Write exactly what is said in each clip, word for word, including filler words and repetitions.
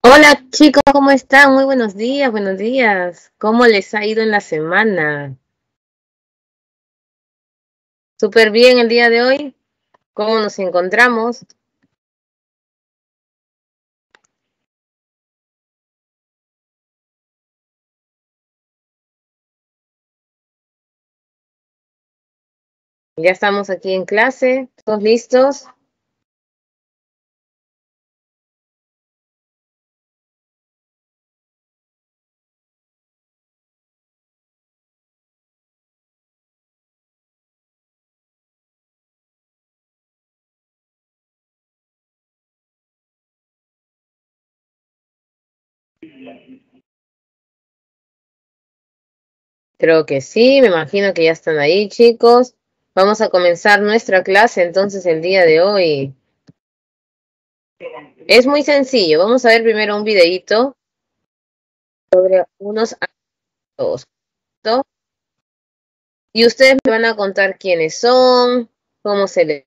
Hola chicos, ¿cómo están? Muy buenos días, buenos días. ¿Cómo les ha ido en la semana? ¿Súper bien el día de hoy? ¿Cómo nos encontramos? Ya estamos aquí en clase, ¿todos listos? Creo que sí, me imagino que ya están ahí, chicos. Vamos a comenzar nuestra clase entonces el día de hoy. Es muy sencillo, vamos a ver primero un videíto sobre unos actos, ¿no? Y ustedes me van a contar quiénes son, cómo se les,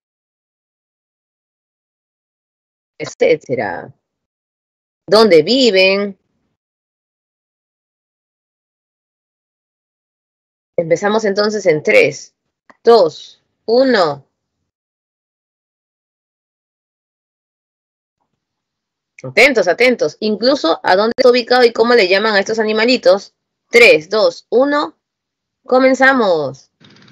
etcétera, dónde viven. Empezamos entonces en tres, dos, uno. Atentos, atentos. Incluso a dónde está ubicado y cómo le llaman a estos animalitos. Tres, dos, uno. Comenzamos.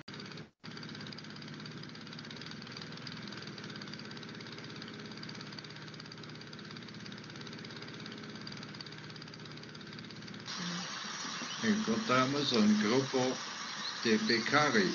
Encontramos un grupo de becari.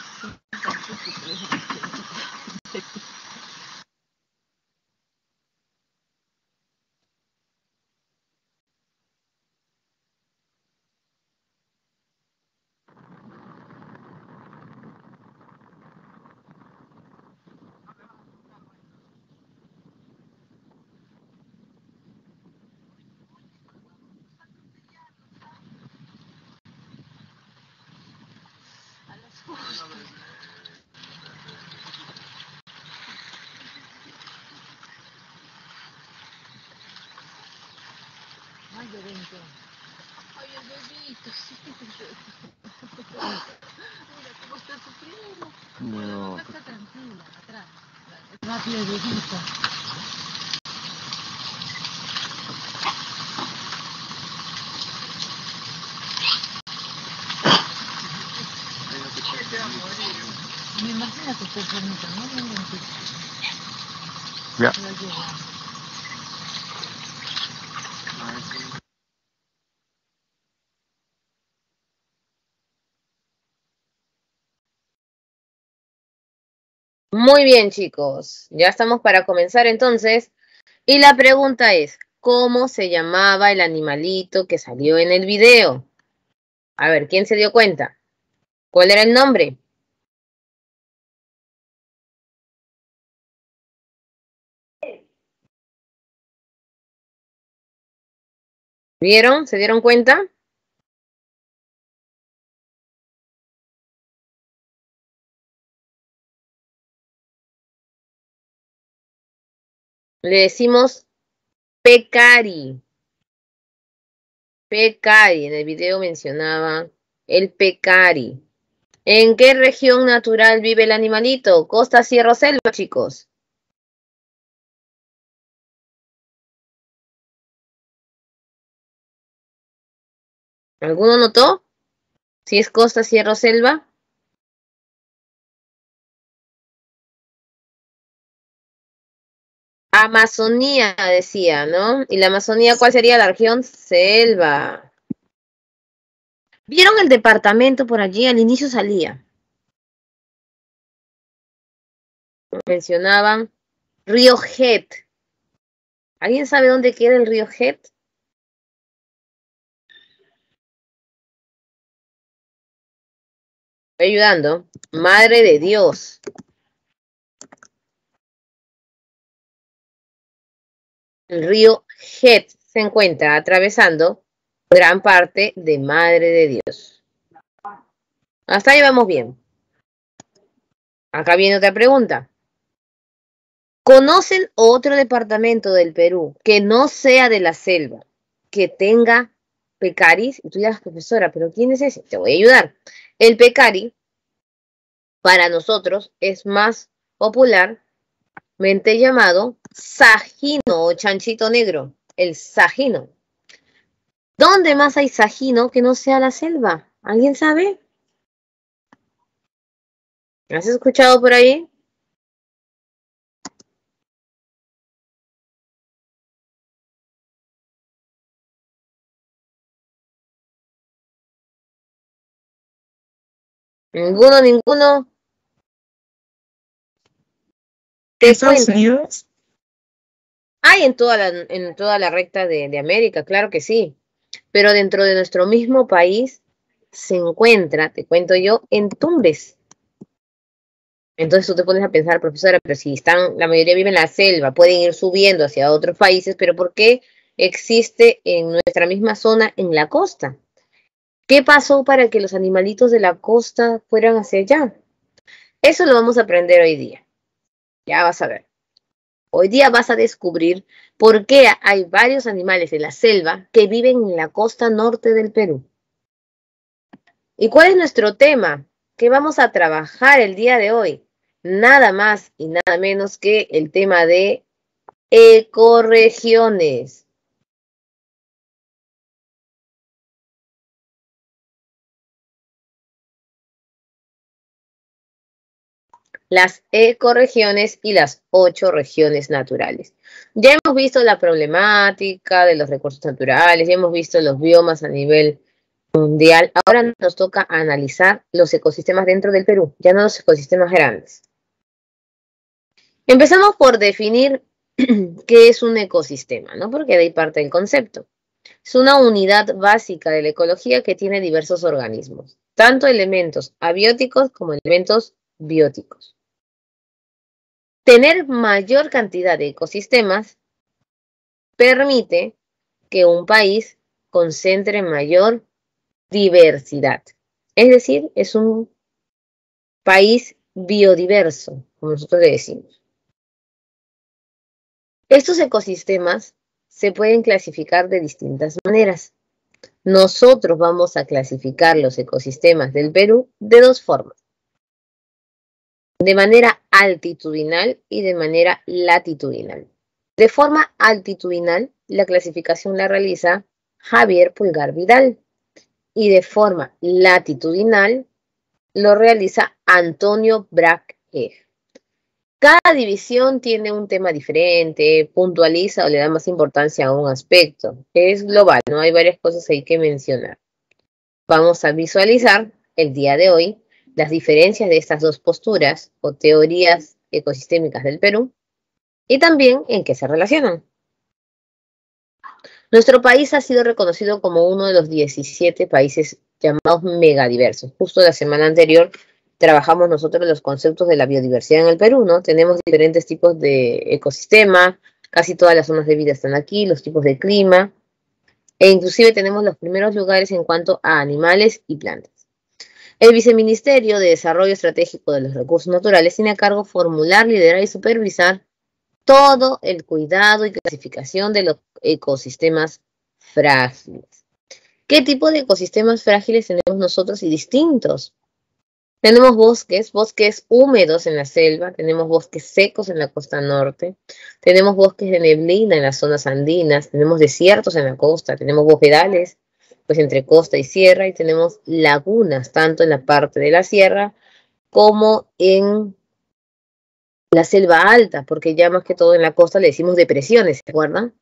Ay, de veinte. Ay, el bebito, sí. Mira cómo está sufriendo. No. La mamá está tranquila, atrás. Rápido, el bebito. Me imagino que está enfermita, ¿no? Ya. La llevo. Muy bien, chicos. Ya estamos para comenzar entonces. Y la pregunta es, ¿cómo se llamaba el animalito que salió en el video? A ver, ¿quién se dio cuenta? ¿Cuál era el nombre? ¿Vieron? ¿Se dieron cuenta? Le decimos pecari. Pecari. En el video mencionaba el pecari. ¿En qué región natural vive el animalito? Costa, sierra o selva, chicos. ¿Alguno notó? Si es costa, sierra o selva. Amazonía, decía, ¿no? ¿Y la Amazonía cuál sería la región? Selva. ¿Vieron el departamento por allí? Al inicio salía. Mencionaban Río Het. ¿Alguien sabe dónde queda el río Het? Estoy ayudando. Madre de Dios. El río Het se encuentra atravesando gran parte de Madre de Dios. Hasta ahí vamos bien. Acá viene otra pregunta. ¿Conocen otro departamento del Perú que no sea de la selva, que tenga pecaris? Y tú dirás, profesora, ¿pero quién es ese? Te voy a ayudar. El pecari, para nosotros, es más popularmente llamado sajino o chanchito negro, el sajino. ¿Dónde más hay sajino que no sea la selva? ¿Alguien sabe? ¿Has escuchado por ahí? Ninguno, ninguno. ¿En Estados Unidos? Hay en toda la, en toda la recta de, de América, claro que sí. Pero dentro de nuestro mismo país se encuentra, te cuento yo, en Tumbes. Entonces tú te pones a pensar, profesora, pero si están, la mayoría vive en la selva, pueden ir subiendo hacia otros países, pero ¿por qué existe en nuestra misma zona en la costa? ¿Qué pasó para que los animalitos de la costa fueran hacia allá? Eso lo vamos a aprender hoy día. Ya vas a ver. Hoy día vas a descubrir por qué hay varios animales de la selva que viven en la costa norte del Perú. ¿Y cuál es nuestro tema? ¿Qué vamos a trabajar el día de hoy? Nada más y nada menos que el tema de ecorregiones. Las ecorregiones y las ocho regiones naturales. Ya hemos visto la problemática de los recursos naturales, ya hemos visto los biomas a nivel mundial. Ahora nos toca analizar los ecosistemas dentro del Perú, ya no los ecosistemas grandes. Empezamos por definir qué es un ecosistema, ¿no? Porque de ahí parte el concepto. Es una unidad básica de la ecología que tiene diversos organismos, tanto elementos abióticos como elementos bióticos. Tener mayor cantidad de ecosistemas permite que un país concentre mayor diversidad. Es decir, es un país biodiverso, como nosotros le decimos. Estos ecosistemas se pueden clasificar de distintas maneras. Nosotros vamos a clasificar los ecosistemas del Perú de dos formas. De manera altitudinal y de manera latitudinal. De forma altitudinal, la clasificación la realiza Javier Pulgar Vidal y de forma latitudinal lo realiza Antonio Braque. Cada división tiene un tema diferente, puntualiza o le da más importancia a un aspecto. Es global, ¿no? Hay varias cosas ahí que mencionar. Vamos a visualizar el día de hoy las diferencias de estas dos posturas o teorías ecosistémicas del Perú y también en qué se relacionan. Nuestro país ha sido reconocido como uno de los diecisiete países llamados megadiversos. Justo la semana anterior trabajamos nosotros los conceptos de la biodiversidad en el Perú, ¿no? Tenemos diferentes tipos de ecosistema, casi todas las zonas de vida están aquí, los tipos de clima, e inclusive tenemos los primeros lugares en cuanto a animales y plantas. El Viceministerio de Desarrollo Estratégico de los Recursos Naturales tiene a cargo formular, liderar y supervisar todo el cuidado y clasificación de los ecosistemas frágiles. ¿Qué tipo de ecosistemas frágiles tenemos nosotros y distintos? Tenemos bosques, bosques húmedos en la selva, tenemos bosques secos en la costa norte, tenemos bosques de neblina en las zonas andinas, tenemos desiertos en la costa, tenemos bosquedales, pues entre costa y sierra, y tenemos lagunas, tanto en la parte de la sierra como en la selva alta, porque ya más que todo en la costa le decimos depresiones, ¿se acuerdan?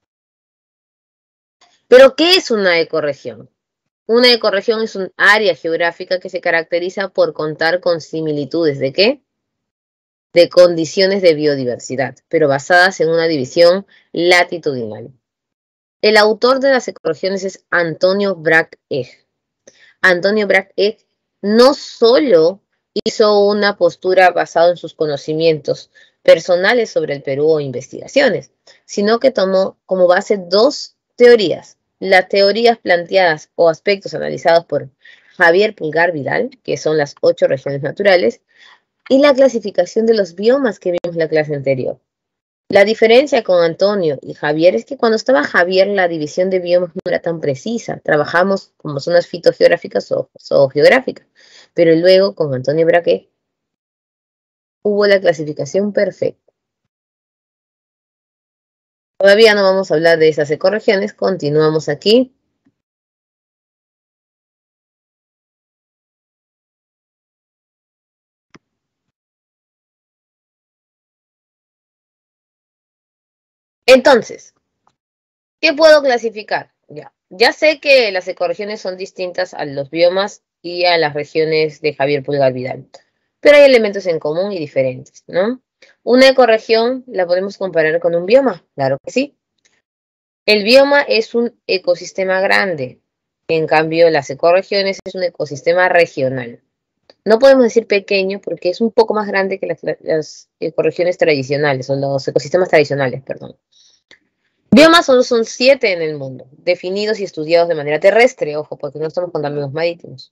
¿Pero qué es una ecorregión? Una ecorregión es un área geográfica que se caracteriza por contar con similitudes ¿de qué? De condiciones de biodiversidad, pero basadas en una división latitudinal. El autor de las ecorregiones es Antonio Braque. Antonio Braque no solo hizo una postura basada en sus conocimientos personales sobre el Perú o investigaciones, sino que tomó como base dos teorías. Las teorías planteadas o aspectos analizados por Javier Pulgar Vidal, que son las ocho regiones naturales, y la clasificación de los biomas que vimos en la clase anterior. La diferencia con Antonio y Javier es que cuando estaba Javier la división de biomas no era tan precisa. Trabajamos como zonas fitogeográficas o zoogeográficas. Pero luego con Antonio Braque hubo la clasificación perfecta. Todavía no vamos a hablar de esas ecorregiones. Continuamos aquí. Entonces, ¿qué puedo clasificar? Ya, ya sé que las ecorregiones son distintas a los biomas y a las regiones de Javier Pulgar Vidal, pero hay elementos en común y diferentes, ¿no? Una ecorregión la podemos comparar con un bioma, claro que sí. El bioma es un ecosistema grande, en cambio las ecorregiones es un ecosistema regional. No podemos decir pequeño porque es un poco más grande que las, las ecorregiones tradicionales, o los ecosistemas tradicionales, perdón. Biomas solo son siete en el mundo, definidos y estudiados de manera terrestre, ojo, porque no estamos contando los marítimos.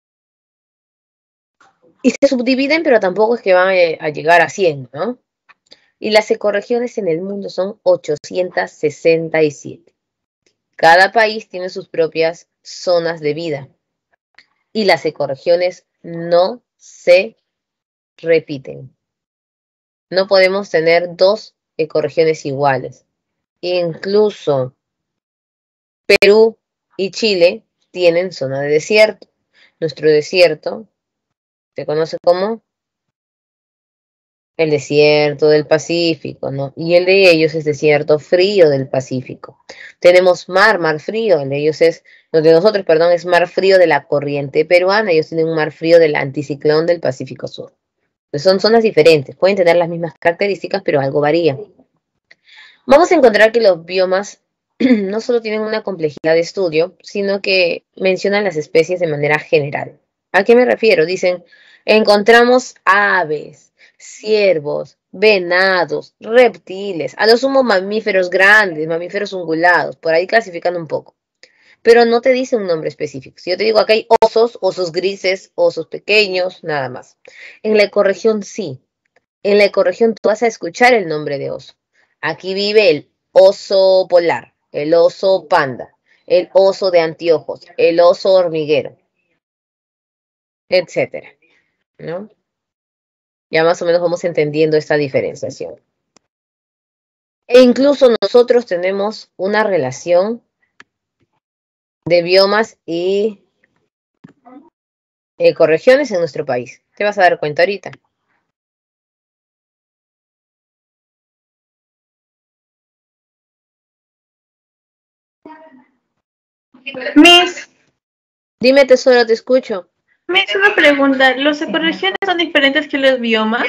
Y se subdividen, pero tampoco es que van a, a llegar a cien, ¿no? Y las ecorregiones en el mundo son ochocientas sesenta y siete. Cada país tiene sus propias zonas de vida. Y las ecorregiones no se repiten. No podemos tener dos ecorregiones iguales. Incluso Perú y Chile tienen zona de desierto. Nuestro desierto se conoce como el desierto del Pacífico, ¿no? Y el de ellos es desierto frío del Pacífico. Tenemos mar, mar frío, el de ellos es, los de nosotros, perdón, es mar frío de la corriente peruana, ellos tienen un mar frío del anticiclón del Pacífico Sur. Entonces son zonas diferentes, pueden tener las mismas características, pero algo varía. Vamos a encontrar que los biomas no solo tienen una complejidad de estudio, sino que mencionan las especies de manera general. ¿A qué me refiero? Dicen, encontramos aves, ciervos, venados, reptiles, a lo sumo mamíferos grandes, mamíferos ungulados, por ahí clasifican un poco. Pero no te dice un nombre específico. Si yo te digo acá hay osos, osos grises, osos pequeños, nada más. En la ecorregión sí. En la ecorregión tú vas a escuchar el nombre de oso. Aquí vive el oso polar, el oso panda, el oso de anteojos, el oso hormiguero, etcétera, ¿no? Ya más o menos vamos entendiendo esta diferenciación. E incluso nosotros tenemos una relación de biomas y ecorregiones en nuestro país. Te vas a dar cuenta ahorita. Miss, Dime, tesoro, te escucho. me hizo una pregunta. ¿Los ecorregiones son diferentes que los biomas?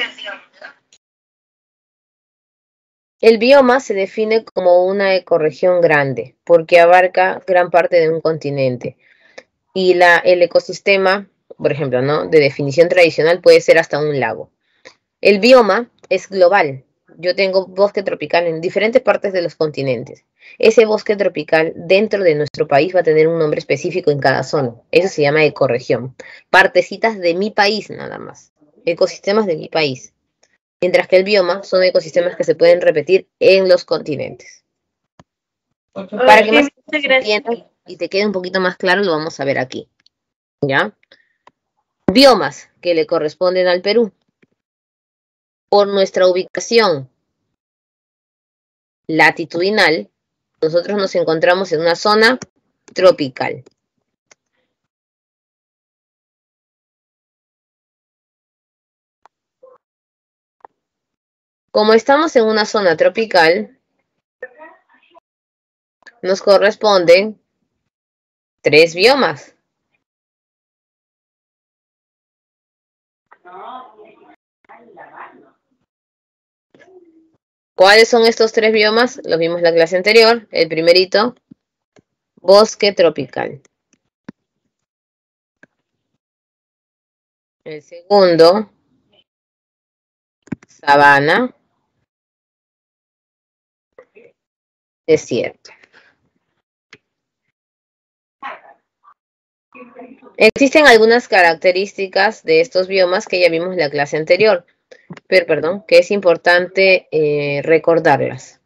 El bioma se define como una ecorregión grande, porque abarca gran parte de un continente. Y la, el ecosistema, por ejemplo, ¿no? De definición tradicional puede ser hasta un lago. El bioma es global. Yo tengo bosque tropical en diferentes partes de los continentes. Ese bosque tropical dentro de nuestro país va a tener un nombre específico en cada zona. Eso se llama ecorregión. Partecitas de mi país nada más. Ecosistemas de mi país. Mientras que el bioma son ecosistemas que se pueden repetir en los continentes. Para que más entiendas y te quede un poquito más claro, lo vamos a ver aquí. ¿Ya? Biomas que le corresponden al Perú. Por nuestra ubicación latitudinal, nosotros nos encontramos en una zona tropical. Como estamos en una zona tropical, nos corresponden tres biomas. ¿Cuáles son estos tres biomas? Los vimos en la clase anterior. El primerito, bosque tropical. El segundo, sabana. Desierto. Existen algunas características de estos biomas que ya vimos en la clase anterior. pero perdón, que es importante eh, recordarlas.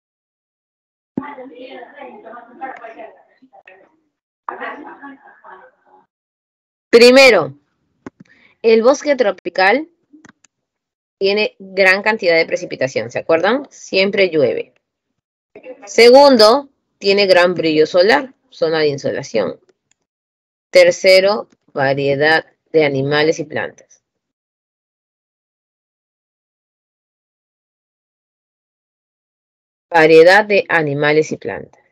Primero, el bosque tropical tiene gran cantidad de precipitación, ¿se acuerdan? Siempre llueve. Segundo, tiene gran brillo solar, zona de insolación. Tercero, variedad de animales y plantas. Variedad de animales y plantas.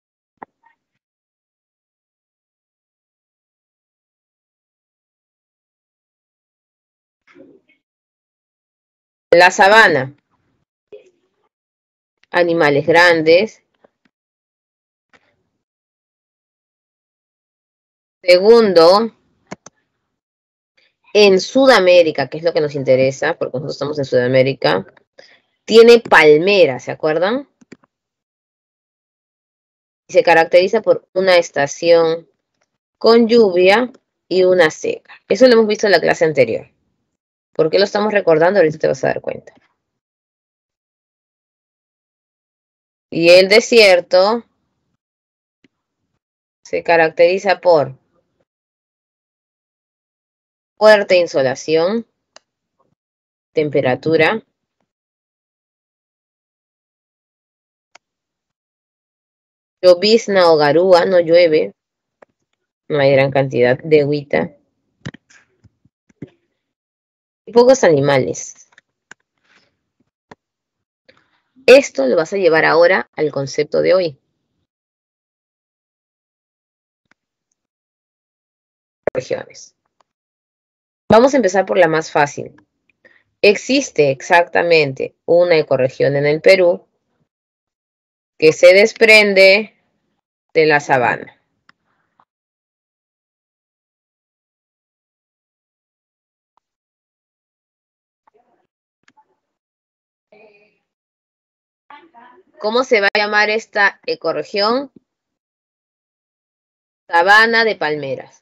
La sabana. Animales grandes. Segundo, en Sudamérica, que es lo que nos interesa, porque nosotros estamos en Sudamérica, tiene palmeras, ¿se acuerdan? Y se caracteriza por una estación con lluvia y una seca. Eso lo hemos visto en la clase anterior. ¿Por qué lo estamos recordando? Ahorita te vas a dar cuenta. Y el desierto se caracteriza por fuerte insolación, temperatura, llovizna o garúa, no llueve, no hay gran cantidad de agüita, y pocos animales. Esto lo vas a llevar ahora al concepto de hoy. Regiones. Vamos a empezar por la más fácil. Existe exactamente una ecorregión en el Perú que se desprende de la sabana. ¿Cómo se va a llamar esta ecorregión? Sabana de palmeras.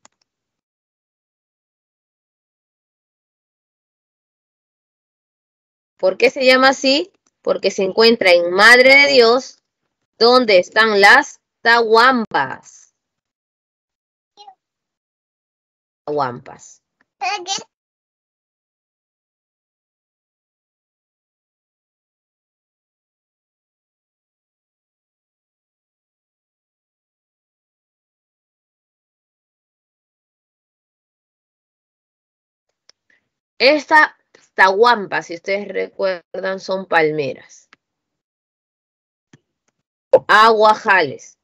¿Por qué se llama así? Porque se encuentra en Madre de Dios, donde están las tahuampas. Tahuampas. Estas tahuampas, si ustedes recuerdan, son palmeras. Aguajales.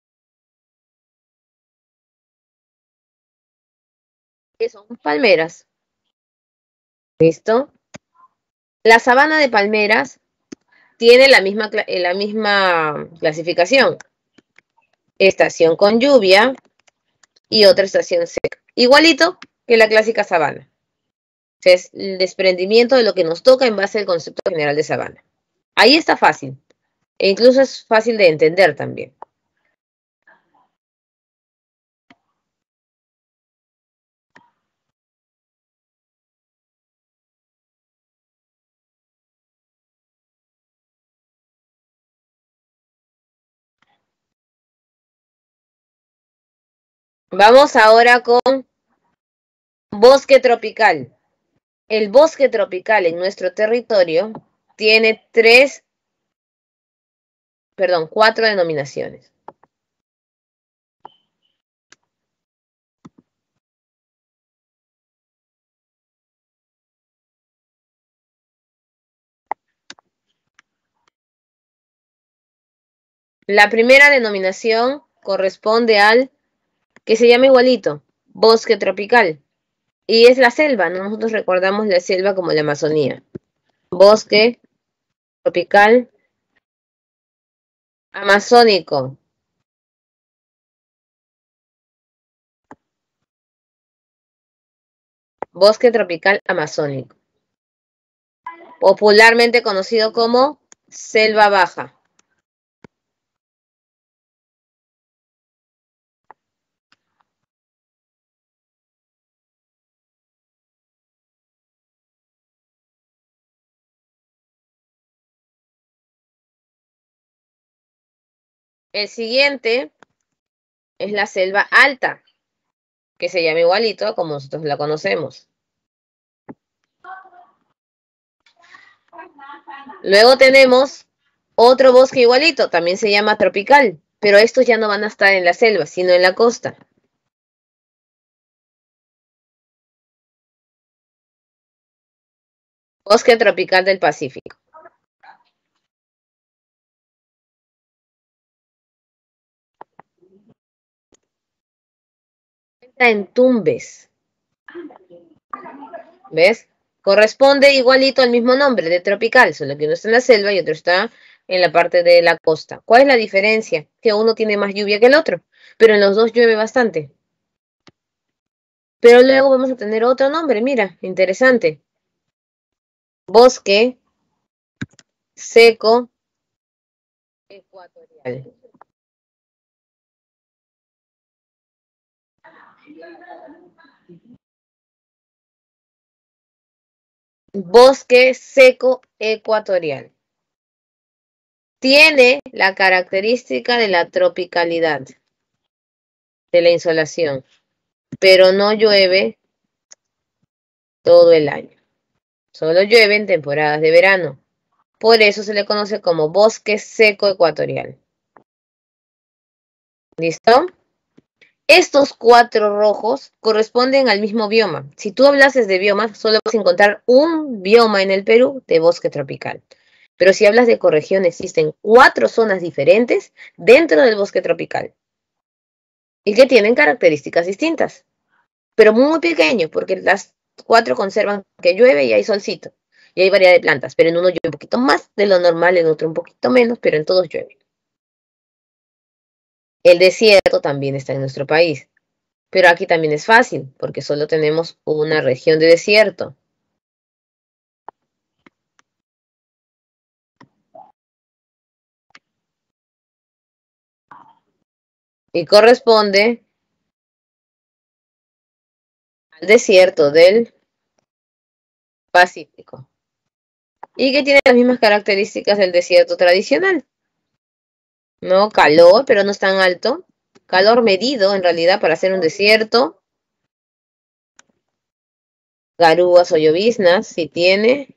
¿Qué son? Palmeras. ¿Listo? La sabana de palmeras tiene la misma, la misma clasificación. Estación con lluvia y otra estación seca. Igualito que la clásica sabana. Es el desprendimiento de lo que nos toca en base al concepto general de sabana. Ahí está fácil. E incluso es fácil de entender también. Vamos ahora con bosque tropical. El bosque tropical en nuestro territorio tiene tres, perdón, cuatro denominaciones. La primera denominación corresponde al que se llama igualito, bosque tropical. Y es la selva, ¿no? Nosotros recordamos la selva como la Amazonía. Bosque tropical amazónico. Bosque tropical amazónico. Popularmente conocido como selva baja. El siguiente es la selva alta, que se llama igualito a como nosotros la conocemos. Luego tenemos otro bosque igualito, también se llama tropical, pero estos ya no van a estar en la selva, sino en la costa. Bosque tropical del Pacífico. Está en Tumbes. ¿Ves? Corresponde igualito al mismo nombre de tropical, solo que uno está en la selva y otro está en la parte de la costa. ¿Cuál es la diferencia? Que uno tiene más lluvia que el otro, pero en los dos llueve bastante. Pero luego vamos a tener otro nombre, mira, interesante. Bosque seco ecuatorial. Bosque seco ecuatorial. Tiene la característica de la tropicalidad, de la insolación, pero no llueve todo el año. Solo llueve en temporadas de verano. Por eso se le conoce como bosque seco ecuatorial. ¿Listo? Estos cuatro rojos corresponden al mismo bioma. Si tú hablases de biomas, solo vas a encontrar un bioma en el Perú de bosque tropical. Pero si hablas de ecorregión, existen cuatro zonas diferentes dentro del bosque tropical. Y que tienen características distintas. Pero muy pequeño, porque las cuatro conservan que llueve y hay solcito. Y hay variedad de plantas, pero en uno llueve un poquito más de lo normal, en otro un poquito menos, pero en todos llueve. El desierto también está en nuestro país, pero aquí también es fácil, porque solo tenemos una región de desierto. Y corresponde al desierto del Pacífico. Y que tiene las mismas características del desierto tradicional. No, calor, pero no es tan alto. Calor medido, en realidad, para hacer un desierto. Garúas o lloviznas, si tiene.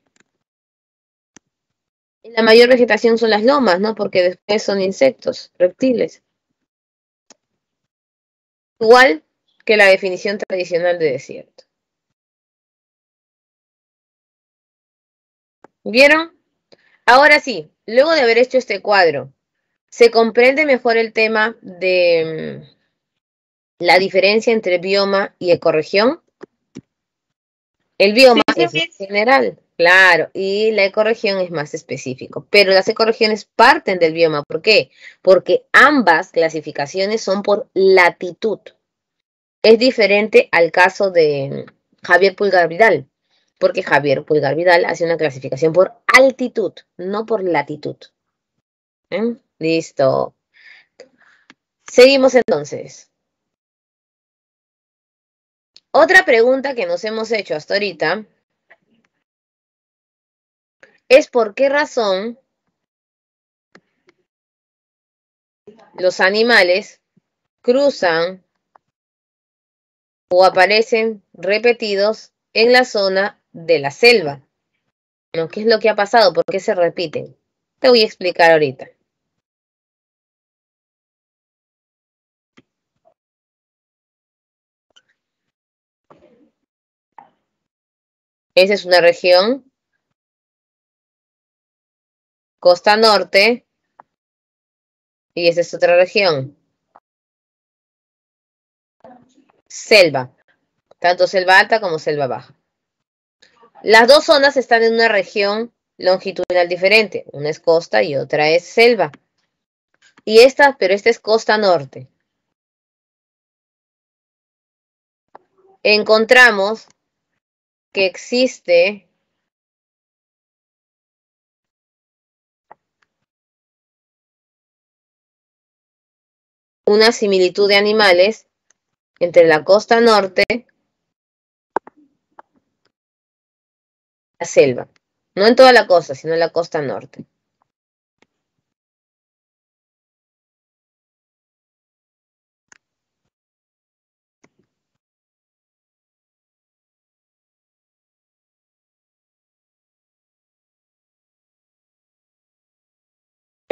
Y la mayor vegetación son las lomas, ¿no? Porque después son insectos, reptiles. Igual que la definición tradicional de desierto. ¿Vieron? Ahora sí, luego de haber hecho este cuadro, se comprende mejor el tema de mm, la diferencia entre bioma y ecorregión. El bioma Sí, es sí. más general, claro, y la ecorregión es más específico. Pero las ecorregiones parten del bioma. ¿Por qué? Porque ambas clasificaciones son por latitud. Es diferente al caso de Javier Pulgar Vidal, porque Javier Pulgar Vidal hace una clasificación por altitud, no por latitud. ¿Eh? Listo. Seguimos entonces. Otra pregunta que nos hemos hecho hasta ahorita es por qué razón los animales cruzan o aparecen repetidos en la zona de la selva. ¿No? ¿Qué es lo que ha pasado? ¿Por qué se repiten? Te voy a explicar ahorita. Esa es una región, costa norte, y esa es otra región, selva, tanto selva alta como selva baja. Las dos zonas están en una región longitudinal diferente, una es costa y otra es selva. Y esta, pero esta es costa norte. Encontramos que existe una similitud de animales entre la costa norte y la selva. No en toda la costa, sino en la costa norte.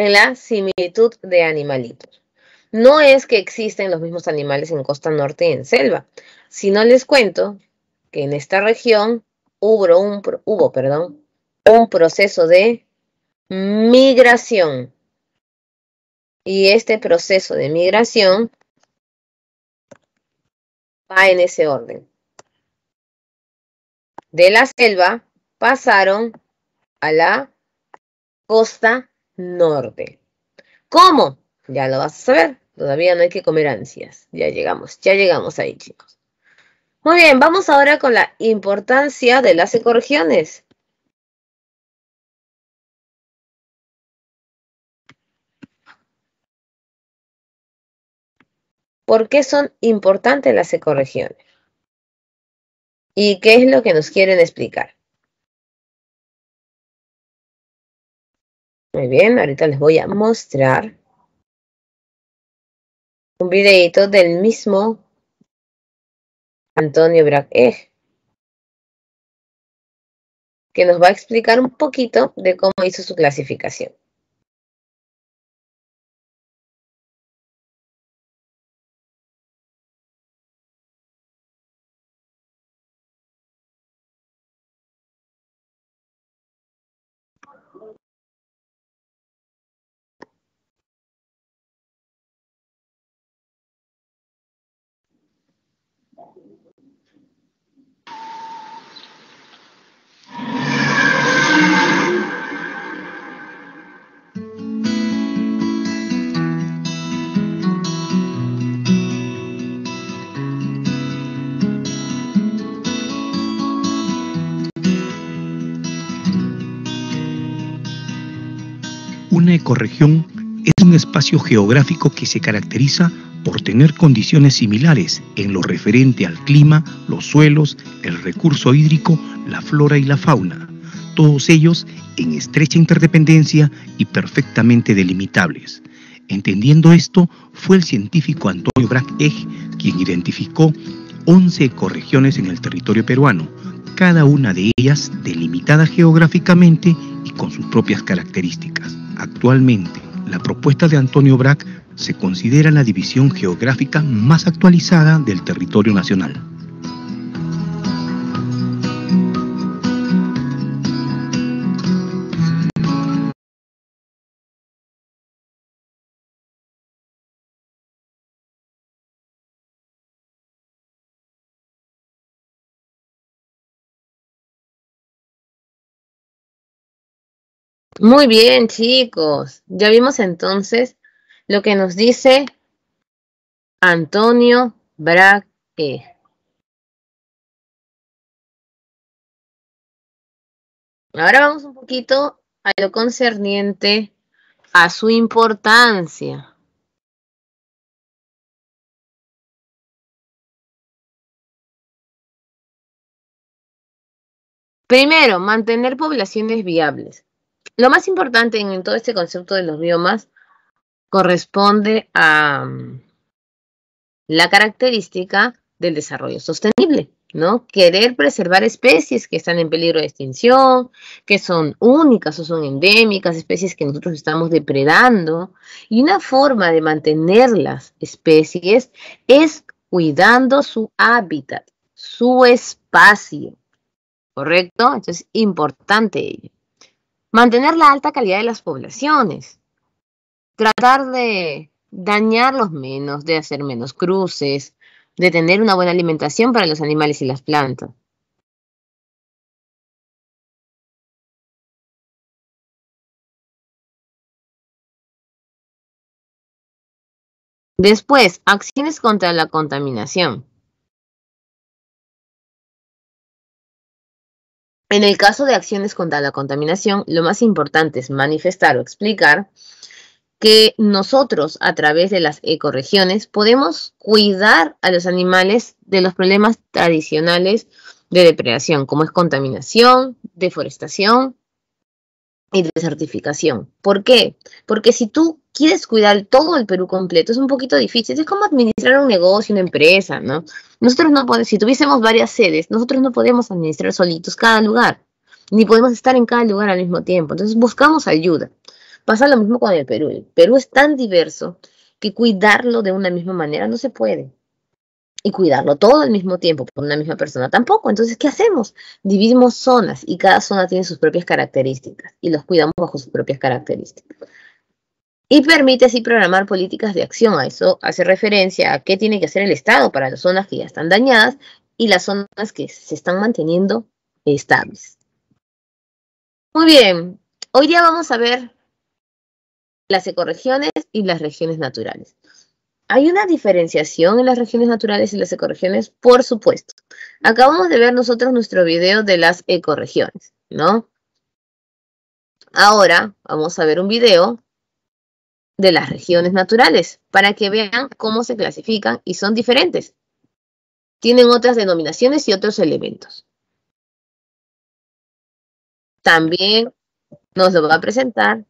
en la similitud de animalitos. No es que existen los mismos animales en costa norte y en selva, sino les cuento que en esta región hubo un, hubo, perdón, un proceso de migración. Y este proceso de migración va en ese orden. De la selva pasaron a la costa norte. ¿Cómo? Ya lo vas a saber. Todavía no hay que comer ansias. Ya llegamos, ya llegamos ahí, chicos. Muy bien, vamos ahora con la importancia de las ecorregiones. ¿Por qué son importantes las ecorregiones? ¿Y qué es lo que nos quieren explicar? Muy bien, ahorita les voy a mostrar un videito del mismo Antonio Braque, que nos va a explicar un poquito de cómo hizo su clasificación. Una ecorregión es un espacio geográfico que se caracteriza por tener condiciones similares en lo referente al clima, los suelos, el recurso hídrico, la flora y la fauna, todos ellos en estrecha interdependencia y perfectamente delimitables. Entendiendo esto, fue el científico Antonio Braque quien identificó once ecorregiones en el territorio peruano, cada una de ellas delimitada geográficamente y con sus propias características. Actualmente, la propuesta de Antonio Braque se considera la división geográfica más actualizada del territorio nacional. Muy bien, chicos. Ya vimos entonces lo que nos dice Antonio Braque. Ahora vamos un poquito a lo concerniente a su importancia. Primero, mantener poblaciones viables. Lo más importante en todo este concepto de los biomas corresponde a la característica del desarrollo sostenible, ¿no? Querer preservar especies que están en peligro de extinción, que son únicas o son endémicas, especies que nosotros estamos depredando. Y una forma de mantener las especies es cuidando su hábitat, su espacio, ¿correcto? Entonces es importante ello. Mantener la alta calidad de las poblaciones. Tratar de dañarlos menos, de hacer menos cruces, de tener una buena alimentación para los animales y las plantas. Después, acciones contra la contaminación. En el caso de acciones contra la contaminación, lo más importante es manifestar o explicar que nosotros, a través de las ecorregiones, podemos cuidar a los animales de los problemas tradicionales de depredación, como es contaminación, deforestación y desertificación. ¿Por qué? Porque si tú quieres cuidar todo el Perú completo, es un poquito difícil. Es como administrar un negocio, una empresa, ¿no? Nosotros no podemos, si tuviésemos varias sedes, nosotros no podemos administrar solitos cada lugar, ni podemos estar en cada lugar al mismo tiempo. Entonces buscamos ayuda. Pasa lo mismo con el Perú. El Perú es tan diverso que cuidarlo de una misma manera no se puede. Y cuidarlo todo al mismo tiempo por una misma persona tampoco. Entonces, ¿qué hacemos? Dividimos zonas y cada zona tiene sus propias características y los cuidamos bajo sus propias características. Y permite así programar políticas de acción. A eso hace referencia a qué tiene que hacer el Estado para las zonas que ya están dañadas y las zonas que se están manteniendo estables. Muy bien, hoy día vamos a ver las ecorregiones y las regiones naturales. ¿Hay una diferenciación en las regiones naturales y las ecorregiones? Por supuesto. Acabamos de ver nosotros nuestro video de las ecorregiones, ¿no? Ahora vamos a ver un video de las regiones naturales para que vean cómo se clasifican y son diferentes. Tienen otras denominaciones y otros elementos. También nos lo va a presentar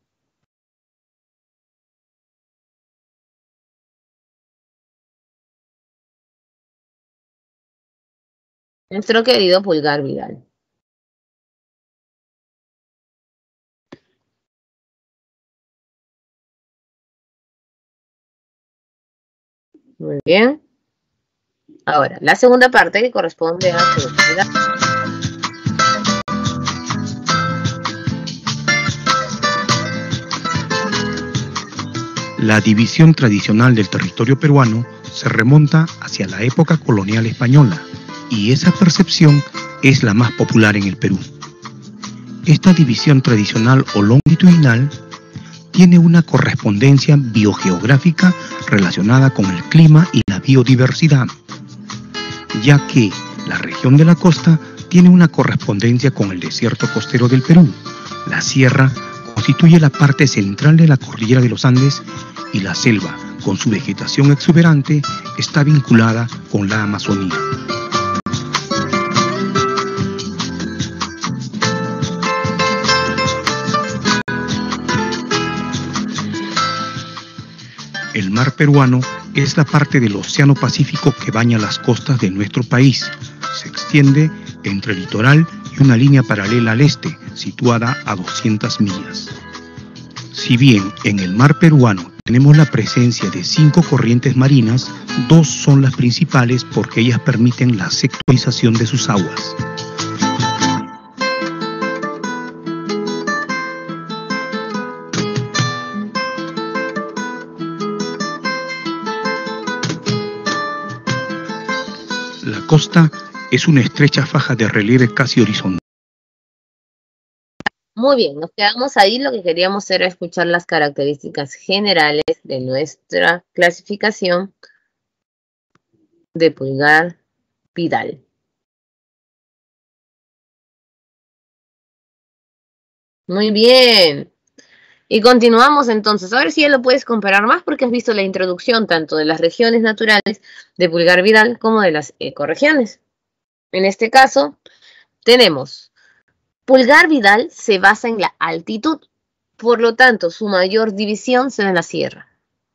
nuestro querido Pulgar Vidal. Muy bien. Ahora, la segunda parte que corresponde a seguridad. La división tradicional del territorio peruano se remonta hacia la época colonial española y esa percepción es la más popular en el Perú. Esta división tradicional o longitudinal tiene una correspondencia biogeográfica relacionada con el clima y la biodiversidad, ya que la región de la costa tiene una correspondencia con el desierto costero del Perú. La sierra constituye la parte central de la cordillera de los Andes y la selva, con su vegetación exuberante, está vinculada con la Amazonía. El mar peruano es la parte del Océano Pacífico que baña las costas de nuestro país. Se extiende entre el litoral y una línea paralela al este, situada a doscientas millas. Si bien en el mar peruano tenemos la presencia de cinco corrientes marinas, dos son las principales porque ellas permiten la sectorización de sus aguas. La costa es una estrecha faja de relieve casi horizontal. Muy bien, nos quedamos ahí. Lo que queríamos era escuchar las características generales de nuestra clasificación de Pulgar Vidal. Muy bien. Y continuamos entonces. A ver si ya lo puedes comparar más porque has visto la introducción tanto de las regiones naturales de Pulgar Vidal como de las ecorregiones. En este caso, tenemos Pulgar Vidal se basa en la altitud, por lo tanto, su mayor división se da en la sierra.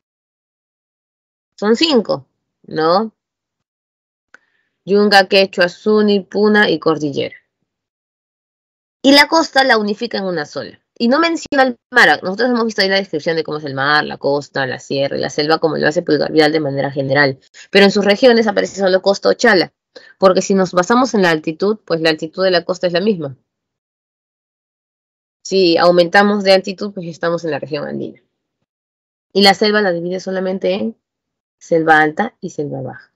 Son cinco, ¿no? Yunga, Quechua, Suni, Puna y Cordillera. Y la costa la unifica en una sola. Y no menciona el mar. Nosotros hemos visto ahí la descripción de cómo es el mar, la costa, la sierra y la selva, como lo hace Pulgar Vidal de manera general. Pero en sus regiones aparece solo costa o chala. Porque si nos basamos en la altitud, pues la altitud de la costa es la misma. Si aumentamos de altitud, pues estamos en la región andina. Y la selva la divide solamente en selva alta y selva baja.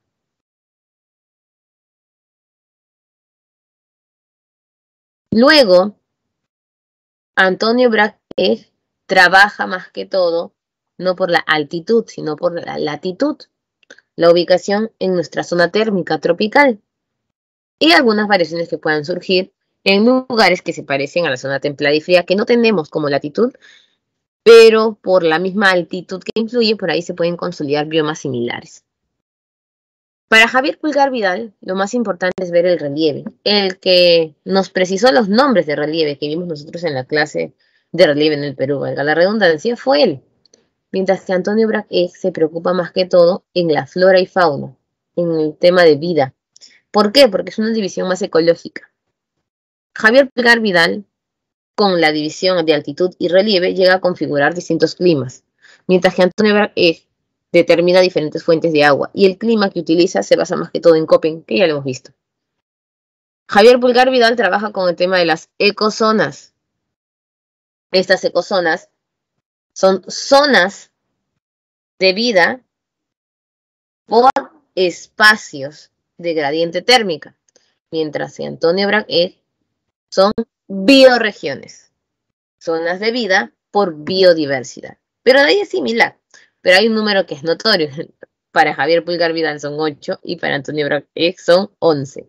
Luego, Antonio Braque trabaja más que todo, no por la altitud, sino por la latitud, la ubicación en nuestra zona térmica tropical y algunas variaciones que puedan surgir en lugares que se parecen a la zona templada y fría, que no tenemos como latitud, pero por la misma altitud que influye, por ahí se pueden consolidar biomas similares. Para Javier Pulgar Vidal, lo más importante es ver el relieve. El que nos precisó los nombres de relieve que vimos nosotros en la clase de relieve en el Perú, valga la redundancia, fue él. Mientras que Antonio Braque se preocupa más que todo en la flora y fauna, en el tema de vida. ¿Por qué? Porque es una división más ecológica. Javier Pulgar Vidal con la división de altitud y relieve, llega a configurar distintos climas, mientras que Antonio Bragg Egg determina diferentes fuentes de agua, y el clima que utiliza se basa más que todo en Köppen, que ya lo hemos visto. Javier Pulgar Vidal trabaja con el tema de las ecozonas. Estas ecozonas son zonas de vida por espacios de gradiente térmica, mientras que Antonio Bragg Egg son bioregiones, zonas de vida por biodiversidad. Pero de ahí es similar, pero hay un número que es notorio. Para Javier Pulgar Vidal son ocho y para Antonio Bragg Egg son once.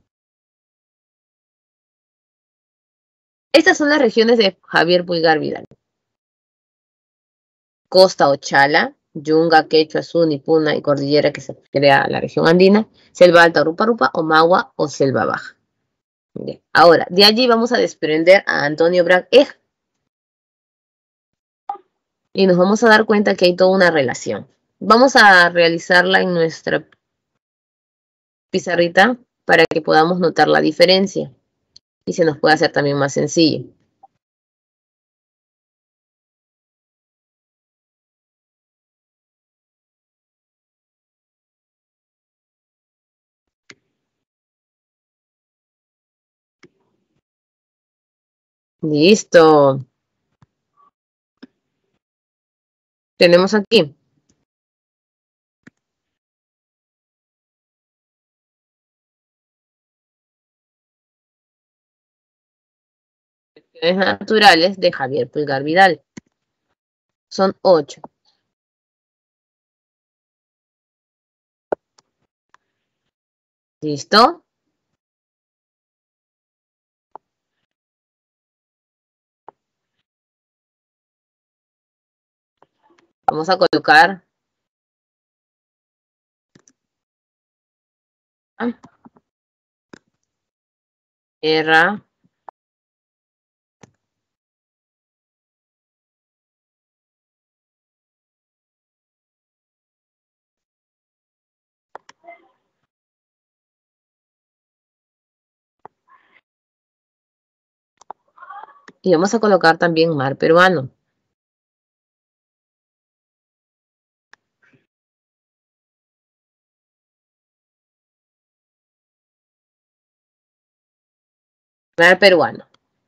Estas son las regiones de Javier Pulgar Vidal. Costa o Chala, Yunga, Quechua, Suni, Puna y Cordillera, que se crea la región andina, Selva Alta, Rupa-Rupa, Omagua o Selva Baja. Bien. Ahora, de allí vamos a desprender a Antonio Bragg Egg. Y nos vamos a dar cuenta que hay toda una relación. Vamos a realizarla en nuestra pizarrita para que podamos notar la diferencia. Y se nos puede hacer también más sencillo. Listo. Tenemos aquí. Regiones naturales de Javier Pulgar Vidal. Son ocho. ¿Listo? Vamos a colocar tierra, y vamos a colocar también mar peruano. Mar peruano.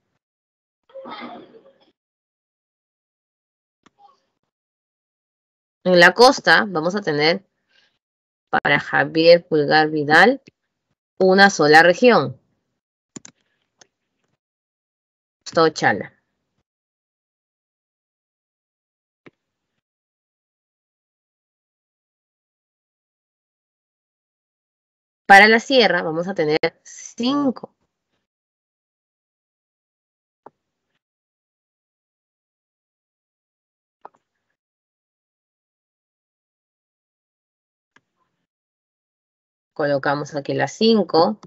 En la costa vamos a tener para Javier Pulgar Vidal una sola región. Costa o Chala. Para la sierra vamos a tener cinco. Colocamos aquí las cinco.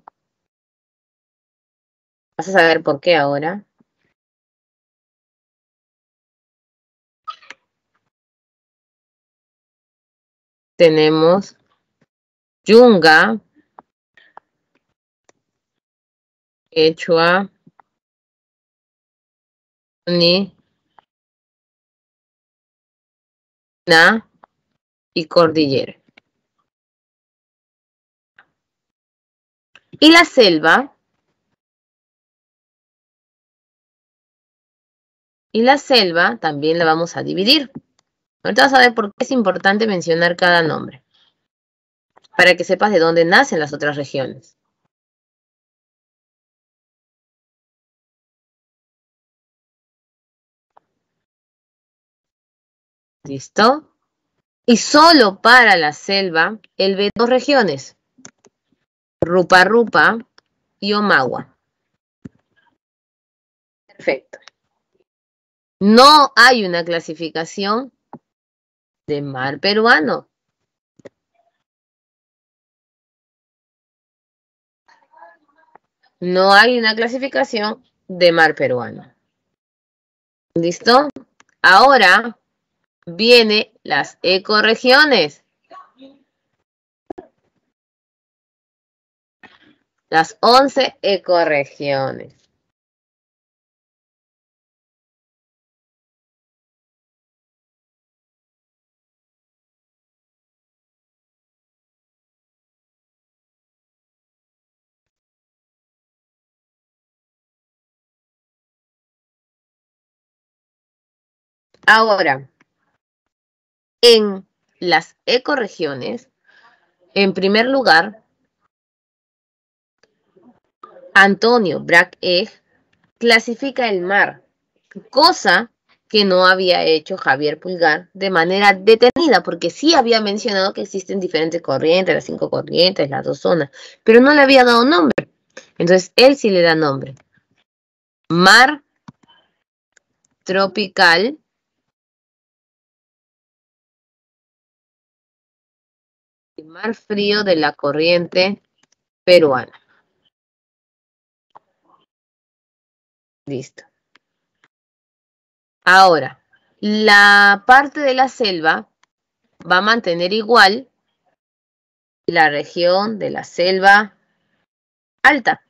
Vas a saber por qué ahora. Tenemos Yunga, Quechua, Ni, Na y Cordillera. Y la selva, y la selva también la vamos a dividir. Ahorita vas a ver por qué es importante mencionar cada nombre, para que sepas de dónde nacen las otras regiones. ¿Listo? Y solo para la selva, él ve dos regiones, Rupa-Rupa y Omagua. Perfecto. No hay una clasificación de mar peruano. No hay una clasificación de mar peruano. ¿Listo? Ahora vienen las ecorregiones. Las once ecorregiones. Ahora, en las ecorregiones, en primer lugar, Antonio Braque clasifica el mar, cosa que no había hecho Javier Pulgar de manera detenida, porque sí había mencionado que existen diferentes corrientes, las cinco corrientes, las dos zonas, pero no le había dado nombre. Entonces, él sí le da nombre. Mar tropical y mar frío de la corriente peruana. Listo. Ahora, la parte de la selva va a mantener igual la región de la selva alta.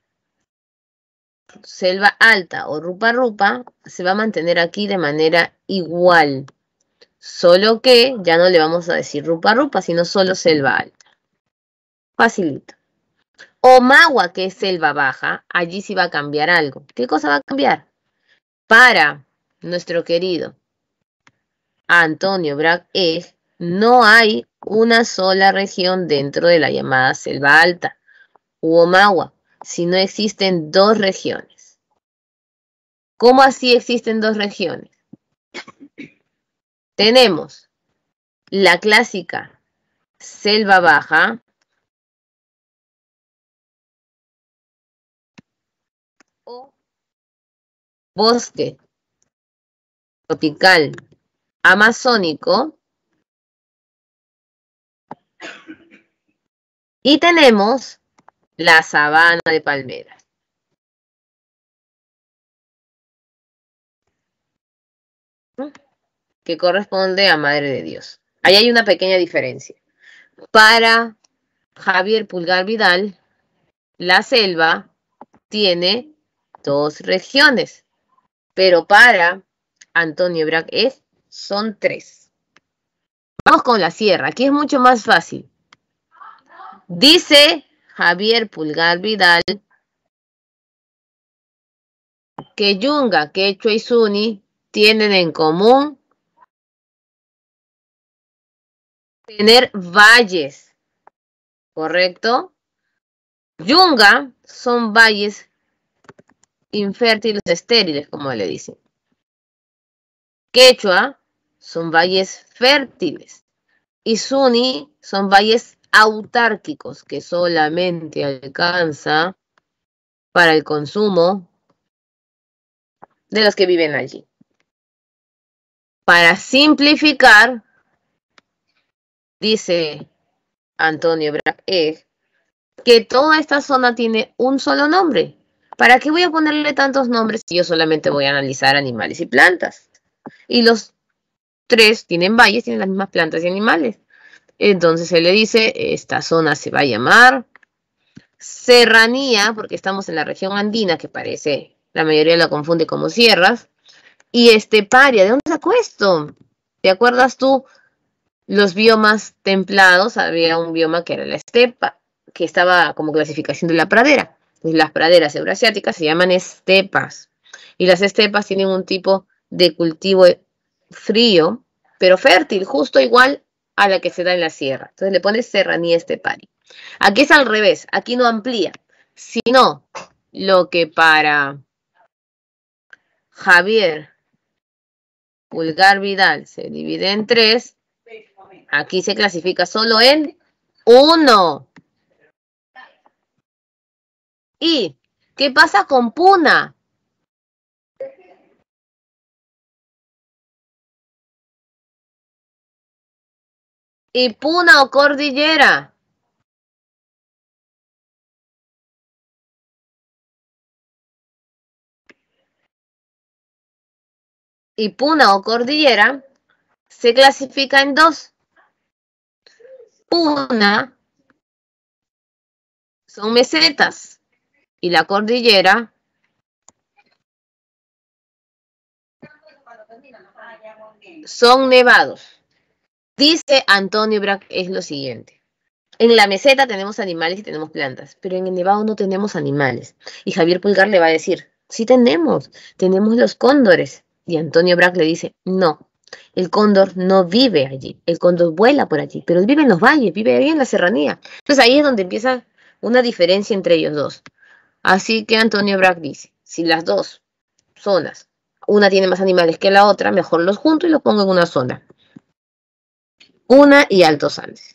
Selva alta o rupa rupa se va a mantener aquí de manera igual. Solo que ya no le vamos a decir rupa rupa, sino solo selva alta. Facilito. Omagua, que es selva baja, allí sí va a cambiar algo. ¿Qué cosa va a cambiar? Para nuestro querido Antonio Braque, no hay una sola región dentro de la llamada selva alta u Omagua, sino existen dos regiones. ¿Cómo así existen dos regiones? Tenemos la clásica selva baja o bosque tropical amazónico y tenemos la sabana de palmeras. Que corresponde a Madre de Dios. Ahí hay una pequeña diferencia. Para Javier Pulgar Vidal, la selva tiene dos regiones, pero para Antonio Braque son tres. Vamos con la sierra, aquí es mucho más fácil. Dice Javier Pulgar Vidal que Yunga, Quechua y Suni tienen en común tener valles, ¿correcto? Yunga son valles infértiles estériles, como le dicen. Quechua son valles fértiles. Y Suni son valles autárquicos, que solamente alcanza para el consumo de los que viven allí. Para simplificar, dice Antonio Braque, que toda esta zona tiene un solo nombre. ¿Para qué voy a ponerle tantos nombres si yo solamente voy a analizar animales y plantas? Y los tres tienen valles, tienen las mismas plantas y animales. Entonces él le dice, esta zona se va a llamar serranía, porque estamos en la región andina, que parece, la mayoría lo confunde como sierras, y esteparia. ¿De dónde sacó esto? ¿Te acuerdas tú? Los biomas templados, había un bioma que era la estepa, que estaba como clasificación de la pradera. Entonces, las praderas euroasiáticas se llaman estepas. Y las estepas tienen un tipo de cultivo frío, pero fértil, justo igual a la que se da en la sierra. Entonces le pones serranía esteparia. Aquí es al revés, aquí no amplía, sino lo que para Javier Pulgar Vidal se divide en tres, aquí se clasifica solo en uno. ¿Y qué pasa con Puna? ¿Y Puna o cordillera? Y Puna o cordillera se clasifica en dos. Puna son mesetas y la cordillera son nevados. Dice Antonio Braque es lo siguiente. En la meseta tenemos animales y tenemos plantas, pero en el nevado no tenemos animales. Y Javier Pulgar le va a decir, sí tenemos, tenemos los cóndores. Y Antonio Braque le dice, no, El cóndor no vive allí, el cóndor vuela por allí, pero él vive en los valles, vive ahí en la serranía. Entonces ahí es donde empieza una diferencia entre ellos dos. Así que Antonio Brack dice, si las dos zonas, una tiene más animales que la otra, mejor los junto y los pongo en una zona. Una y Altos Andes.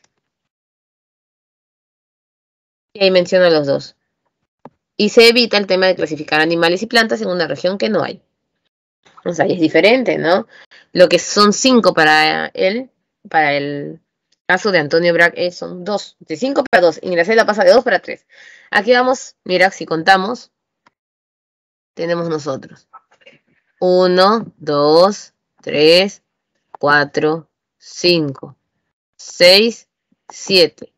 Y ahí menciona los dos. Y se evita el tema de clasificar animales y plantas en una región que no hay. O sea, ahí es diferente, ¿no? Lo que son cinco para él, para el caso de Antonio Brack, es, son dos. De cinco para dos. Y Gracela pasa de dos para tres. Aquí vamos, mira, si contamos, tenemos nosotros. Uno, dos, tres, cuatro, cinco, seis, siete.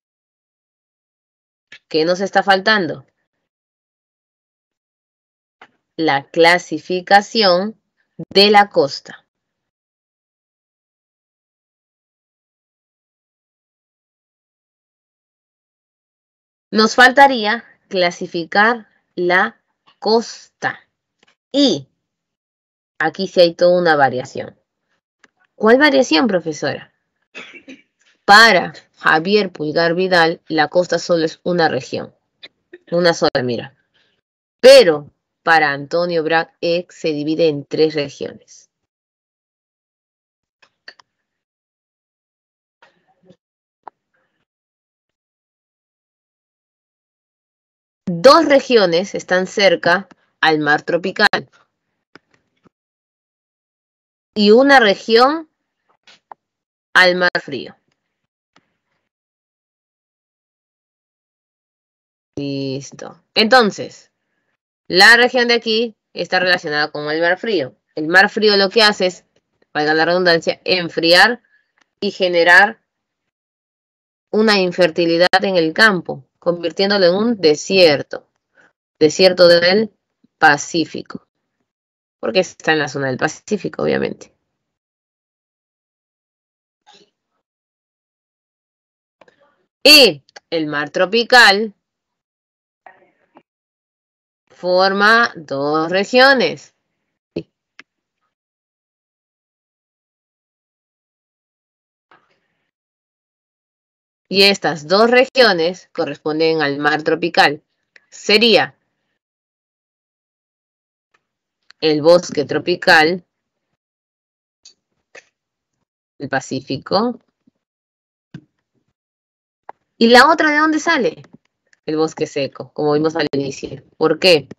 ¿Qué nos está faltando? La clasificación de la costa. Nos faltaría clasificar la costa. Y aquí sí hay toda una variación. ¿Cuál variación, profesora? Para Javier Pulgar Vidal, la costa solo es una región. Una sola, mira. Pero para Antonio Brack se divide en tres regiones. Dos regiones están cerca al mar tropical. Y una región al mar frío. Listo. Entonces, la región de aquí está relacionada con el mar frío. El mar frío lo que hace es, valga la redundancia, enfriar y generar una infertilidad en el campo, convirtiéndolo en un desierto. Desierto del Pacífico. Porque está en la zona del Pacífico, obviamente. Y el mar tropical forma dos regiones. Y estas dos regiones corresponden al mar tropical. Sería el bosque tropical, el Pacífico. ¿Y la otra de dónde sale? El bosque seco, como vimos al inicio. ¿Por qué?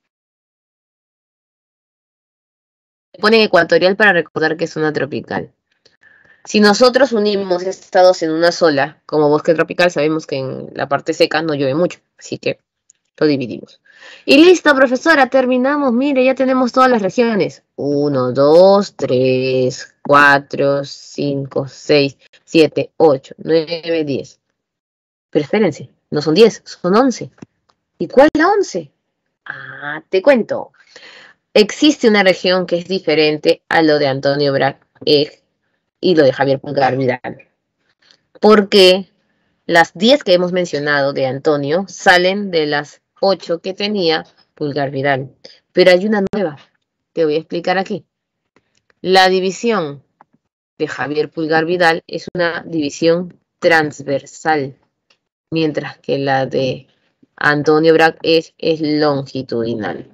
Ponen ecuatorial para recordar que es zona tropical. Si nosotros unimos estados en una sola, como bosque tropical, sabemos que en la parte seca no llueve mucho, así que lo dividimos. Y listo, profesora, terminamos. Mire, ya tenemos todas las regiones. uno, dos, tres, cuatro, cinco, seis, siete, ocho, nueve, diez. Pero espérense, no son diez, son once. ¿Y cuál es la once? Ah, te cuento. Existe una región que es diferente a lo de Antonio Brack y lo de Javier Pulgar Vidal. Porque las diez que hemos mencionado de Antonio salen de las ocho que tenía Pulgar Vidal. Pero hay una nueva, te voy a explicar aquí. La división de Javier Pulgar Vidal es una división transversal, mientras que la de Antonio Brack es, es longitudinal.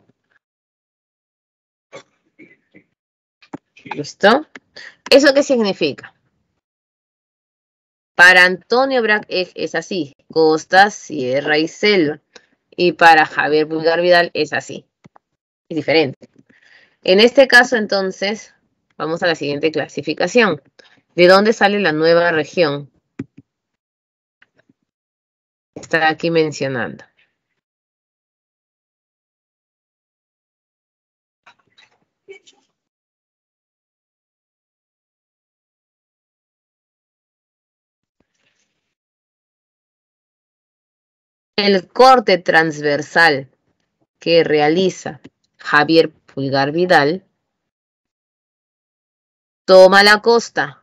¿Listo? ¿Eso qué significa? Para Antonio Brack es, es así, costa, sierra y selva. Y para Javier Pulgar Vidal es así. Es diferente. En este caso, entonces, vamos a la siguiente clasificación. ¿De dónde sale la nueva región? Está aquí mencionando. El corte transversal que realiza Javier Pulgar Vidal toma la costa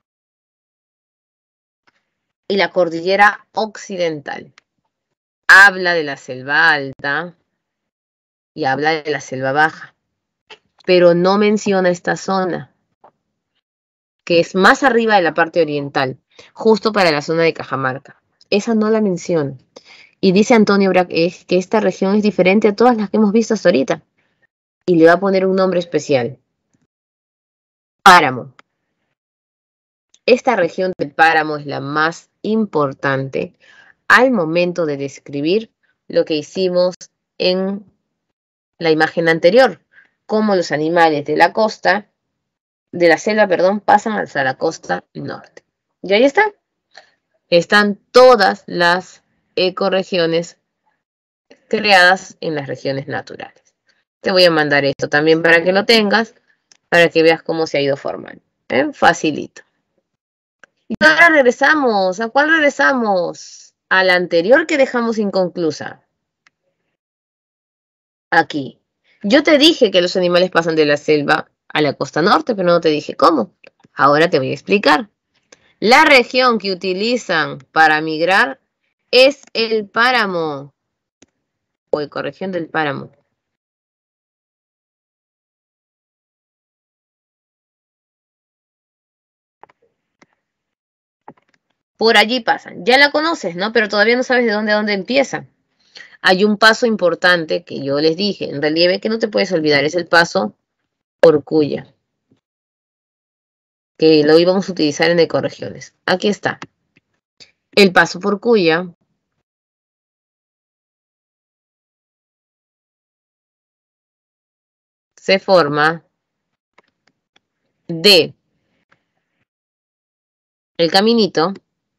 y la cordillera occidental. Habla de la selva alta y habla de la selva baja, pero no menciona esta zona. que es más arriba de la parte oriental, justo para la zona de Cajamarca. Esa no la menciona. Y dice Antonio Brac es que esta región es diferente a todas las que hemos visto hasta ahorita. Y le va a poner un nombre especial. Páramo. Esta región del páramo es la más importante al momento de describir lo que hicimos en la imagen anterior, cómo los animales de la costa, de la selva, perdón, pasan hacia la costa norte. Y ahí está. Están todas las ecorregiones creadas en las regiones naturales. Te voy a mandar esto también para que lo tengas, para que veas cómo se ha ido formando. ¿Eh? Facilito. Y ahora regresamos. ¿A cuál regresamos? A la anterior que dejamos inconclusa. Aquí. Yo te dije que los animales pasan de la selva a la costa norte, pero no te dije cómo. Ahora te voy a explicar. La región que utilizan para migrar es el páramo o ecorregión del páramo. Por allí pasan. Ya la conoces, ¿no? Pero todavía no sabes de dónde a dónde empieza. Hay un paso importante que yo les dije en relieve que no te puedes olvidar. Es el paso por Cuya, que lo íbamos a utilizar en ecorregiones. Aquí está. El paso por Cuya se forma de el caminito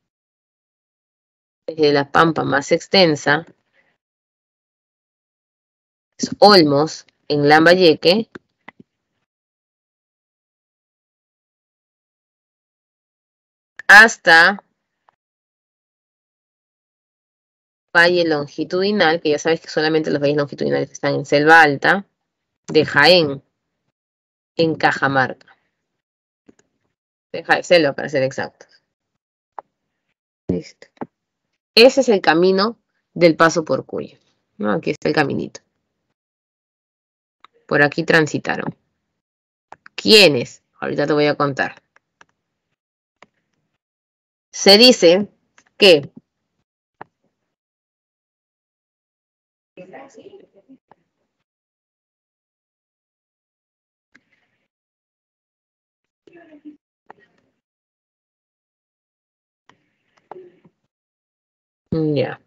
desde la pampa más extensa, es Olmos, en Lambayeque, hasta valle longitudinal, que ya sabes que solamente los valles longitudinales están en selva alta, de Jaén, en Cajamarca. De Jaén, selva para ser exactos. Listo. Ese es el camino del paso por Cuya. ¿No? Aquí está el caminito. Por aquí transitaron. ¿Quiénes? Ahorita te voy a contar. Se dice que ya.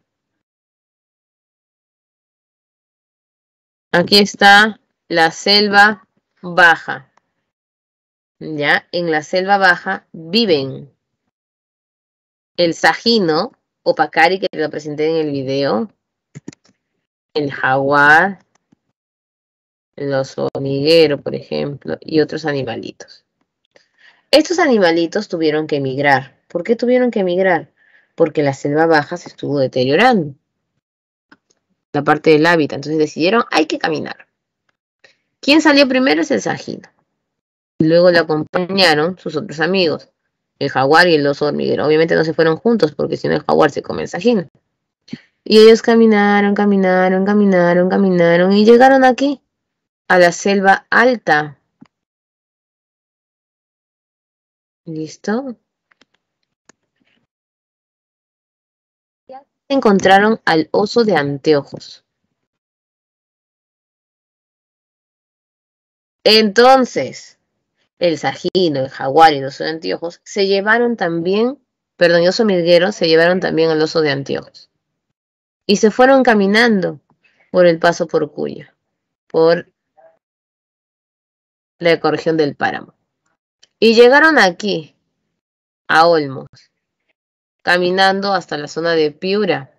Aquí está la selva baja. Ya, en la selva baja viven el sajino o pacari, que te lo presenté en el video, el jaguar, el oso hormiguero, por ejemplo, y otros animalitos. Estos animalitos tuvieron que emigrar. ¿Por qué tuvieron que emigrar? Porque la selva baja se estuvo deteriorando. La parte del hábitat. Entonces decidieron, hay que caminar. ¿Quién salió primero? Es el sajino. Luego le acompañaron sus otros amigos, el jaguar y el oso hormiguero. Obviamente no se fueron juntos porque si no el jaguar se come el sajino. Y ellos caminaron, caminaron, caminaron, caminaron y llegaron aquí, a la selva alta. ¿Listo? Encontraron al oso de anteojos. Entonces, el sajino, el jaguar y el oso de anteojos se llevaron también, perdón, el oso hormiguero se llevaron también al oso de anteojos. Y se fueron caminando por el paso por Cuya, por la ecorregión del páramo. Y llegaron aquí, a Olmos, caminando hasta la zona de Piura.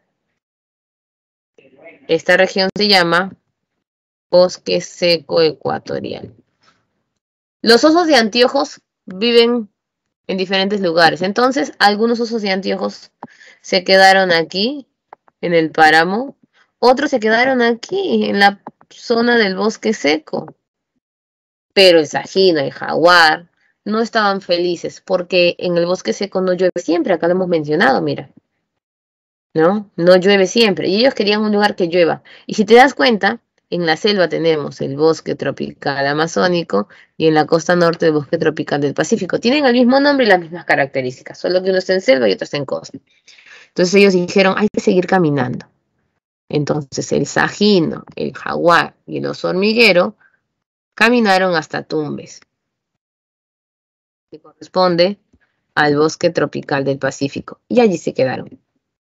Esta región se llama bosque seco ecuatorial. Los osos de anteojos viven en diferentes lugares. Entonces, algunos osos de anteojos se quedaron aquí, en el páramo. Otros se quedaron aquí, en la zona del bosque seco. Pero el sajino, el jaguar, no estaban felices porque en el bosque seco no llueve siempre. Acá lo hemos mencionado, mira. ¿No? No llueve siempre. Y ellos querían un lugar que llueva. Y si te das cuenta, en la selva tenemos el bosque tropical amazónico y en la costa norte el bosque tropical del Pacífico. Tienen el mismo nombre y las mismas características, solo que uno está en selva y otro está en costa. Entonces ellos dijeron, hay que seguir caminando. Entonces el sajino, el jaguar y el oso hormiguero caminaron hasta Tumbes, que corresponde al bosque tropical del Pacífico, y allí se quedaron.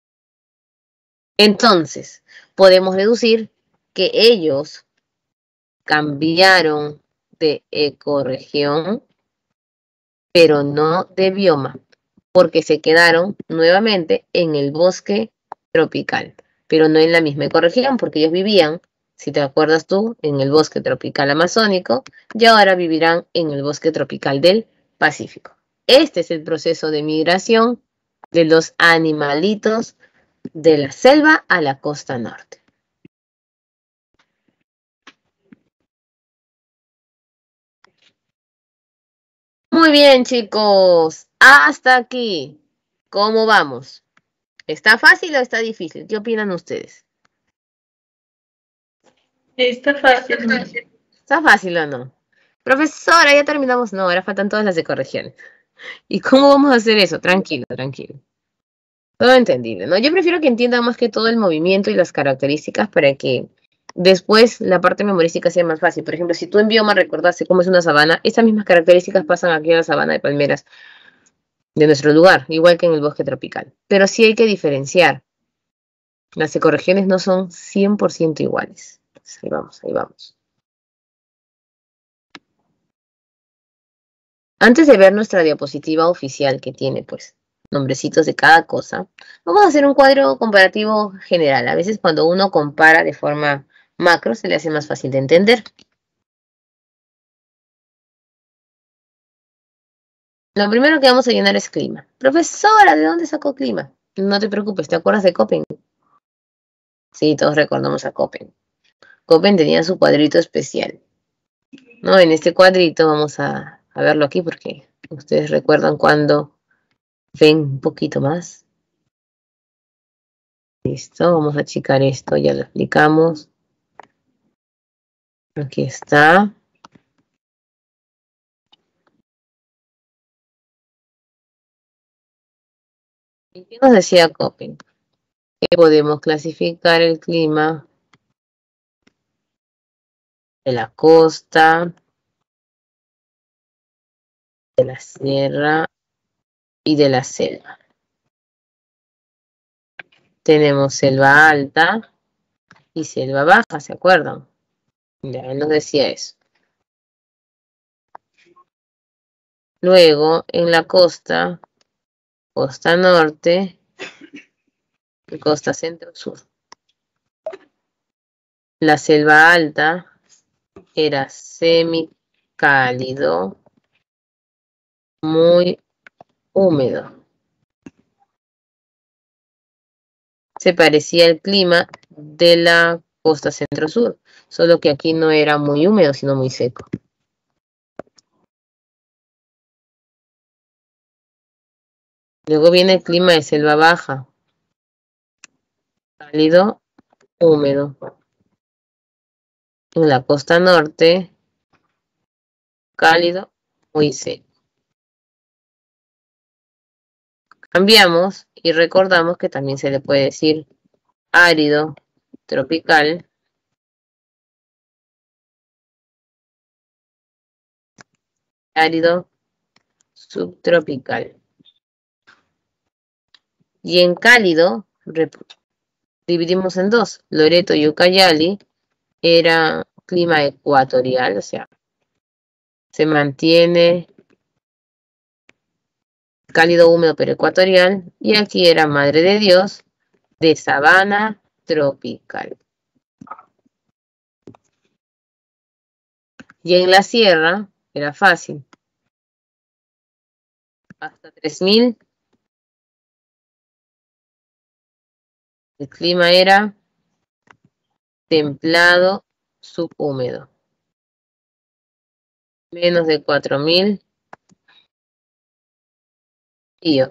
Entonces, podemos deducir que ellos cambiaron de ecorregión, pero no de bioma, porque se quedaron nuevamente en el bosque tropical, pero no en la misma ecorregión, porque ellos vivían, si te acuerdas tú, en el bosque tropical amazónico, y ahora vivirán en el bosque tropical del Pacífico. Este es el proceso de migración de los animalitos de la selva a la costa norte. Muy bien, chicos. Hasta aquí. ¿Cómo vamos? ¿Está fácil o está difícil? ¿Qué opinan ustedes? Está fácil. ¿Está fácil o no? Profesora, ya terminamos. No, ahora faltan todas las de correcciones. ¿Y cómo vamos a hacer eso? Tranquilo, tranquilo. Todo entendible, ¿no? Yo prefiero que entiendan más que todo el movimiento y las características para que después la parte memorística sea más fácil. Por ejemplo, si tú en bioma recordaste cómo es una sabana, esas mismas características pasan aquí en la sabana de palmeras de nuestro lugar, igual que en el bosque tropical. Pero sí hay que diferenciar. Las ecorregiones no son cien por ciento iguales. Entonces, ahí vamos, ahí vamos. Antes de ver nuestra diapositiva oficial que tiene, pues, nombrecitos de cada cosa, vamos a hacer un cuadro comparativo general. A veces cuando uno compara de forma macro se le hace más fácil de entender. Lo primero que vamos a llenar es clima. Profesora, ¿de dónde sacó clima? No te preocupes, ¿te acuerdas de Köppen? Sí, todos recordamos a Köppen. Köppen tenía su cuadrito especial. ¿No? En este cuadrito vamos a, a verlo aquí porque ustedes recuerdan cuando ven un poquito más. Listo, vamos a achicar esto, ya lo explicamos. Aquí está. ¿Y qué nos decía Köppen? Que podemos clasificar el clima de la costa, de la sierra y de la selva. Tenemos selva alta y selva baja, ¿se acuerdan? Ya él nos decía eso. Luego, en la costa, costa norte y costa centro-sur. La selva alta era semicálido, muy húmedo. Se parecía al clima de la costa centro-sur, solo que aquí no era muy húmedo, sino muy seco. Luego viene el clima de selva baja, cálido, húmedo. En la costa norte, cálido, muy seco. Cambiamos y recordamos que también se le puede decir árido, tropical, árido, subtropical. Y en cálido, dividimos en dos. Loreto y Ucayali era clima ecuatorial, o sea, se mantiene cálido húmedo pero ecuatorial. Y aquí era Madre de Dios de sabana tropical. Y en la sierra era fácil. Hasta tres mil. El clima era templado subhúmedo. Menos de cuatro mil. Frío.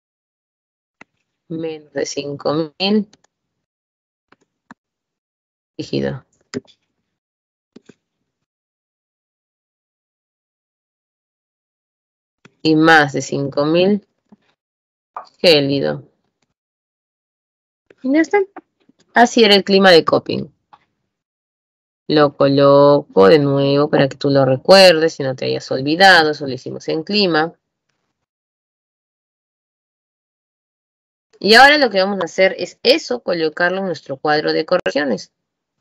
Menos de cinco mil. rígido. Y más de cinco mil, gélido. Y ya está. Así era el clima de Köping. Lo coloco de nuevo para que tú lo recuerdes, si no te hayas olvidado. Eso lo hicimos en clima. Y ahora lo que vamos a hacer es eso, colocarlo en nuestro cuadro de correcciones.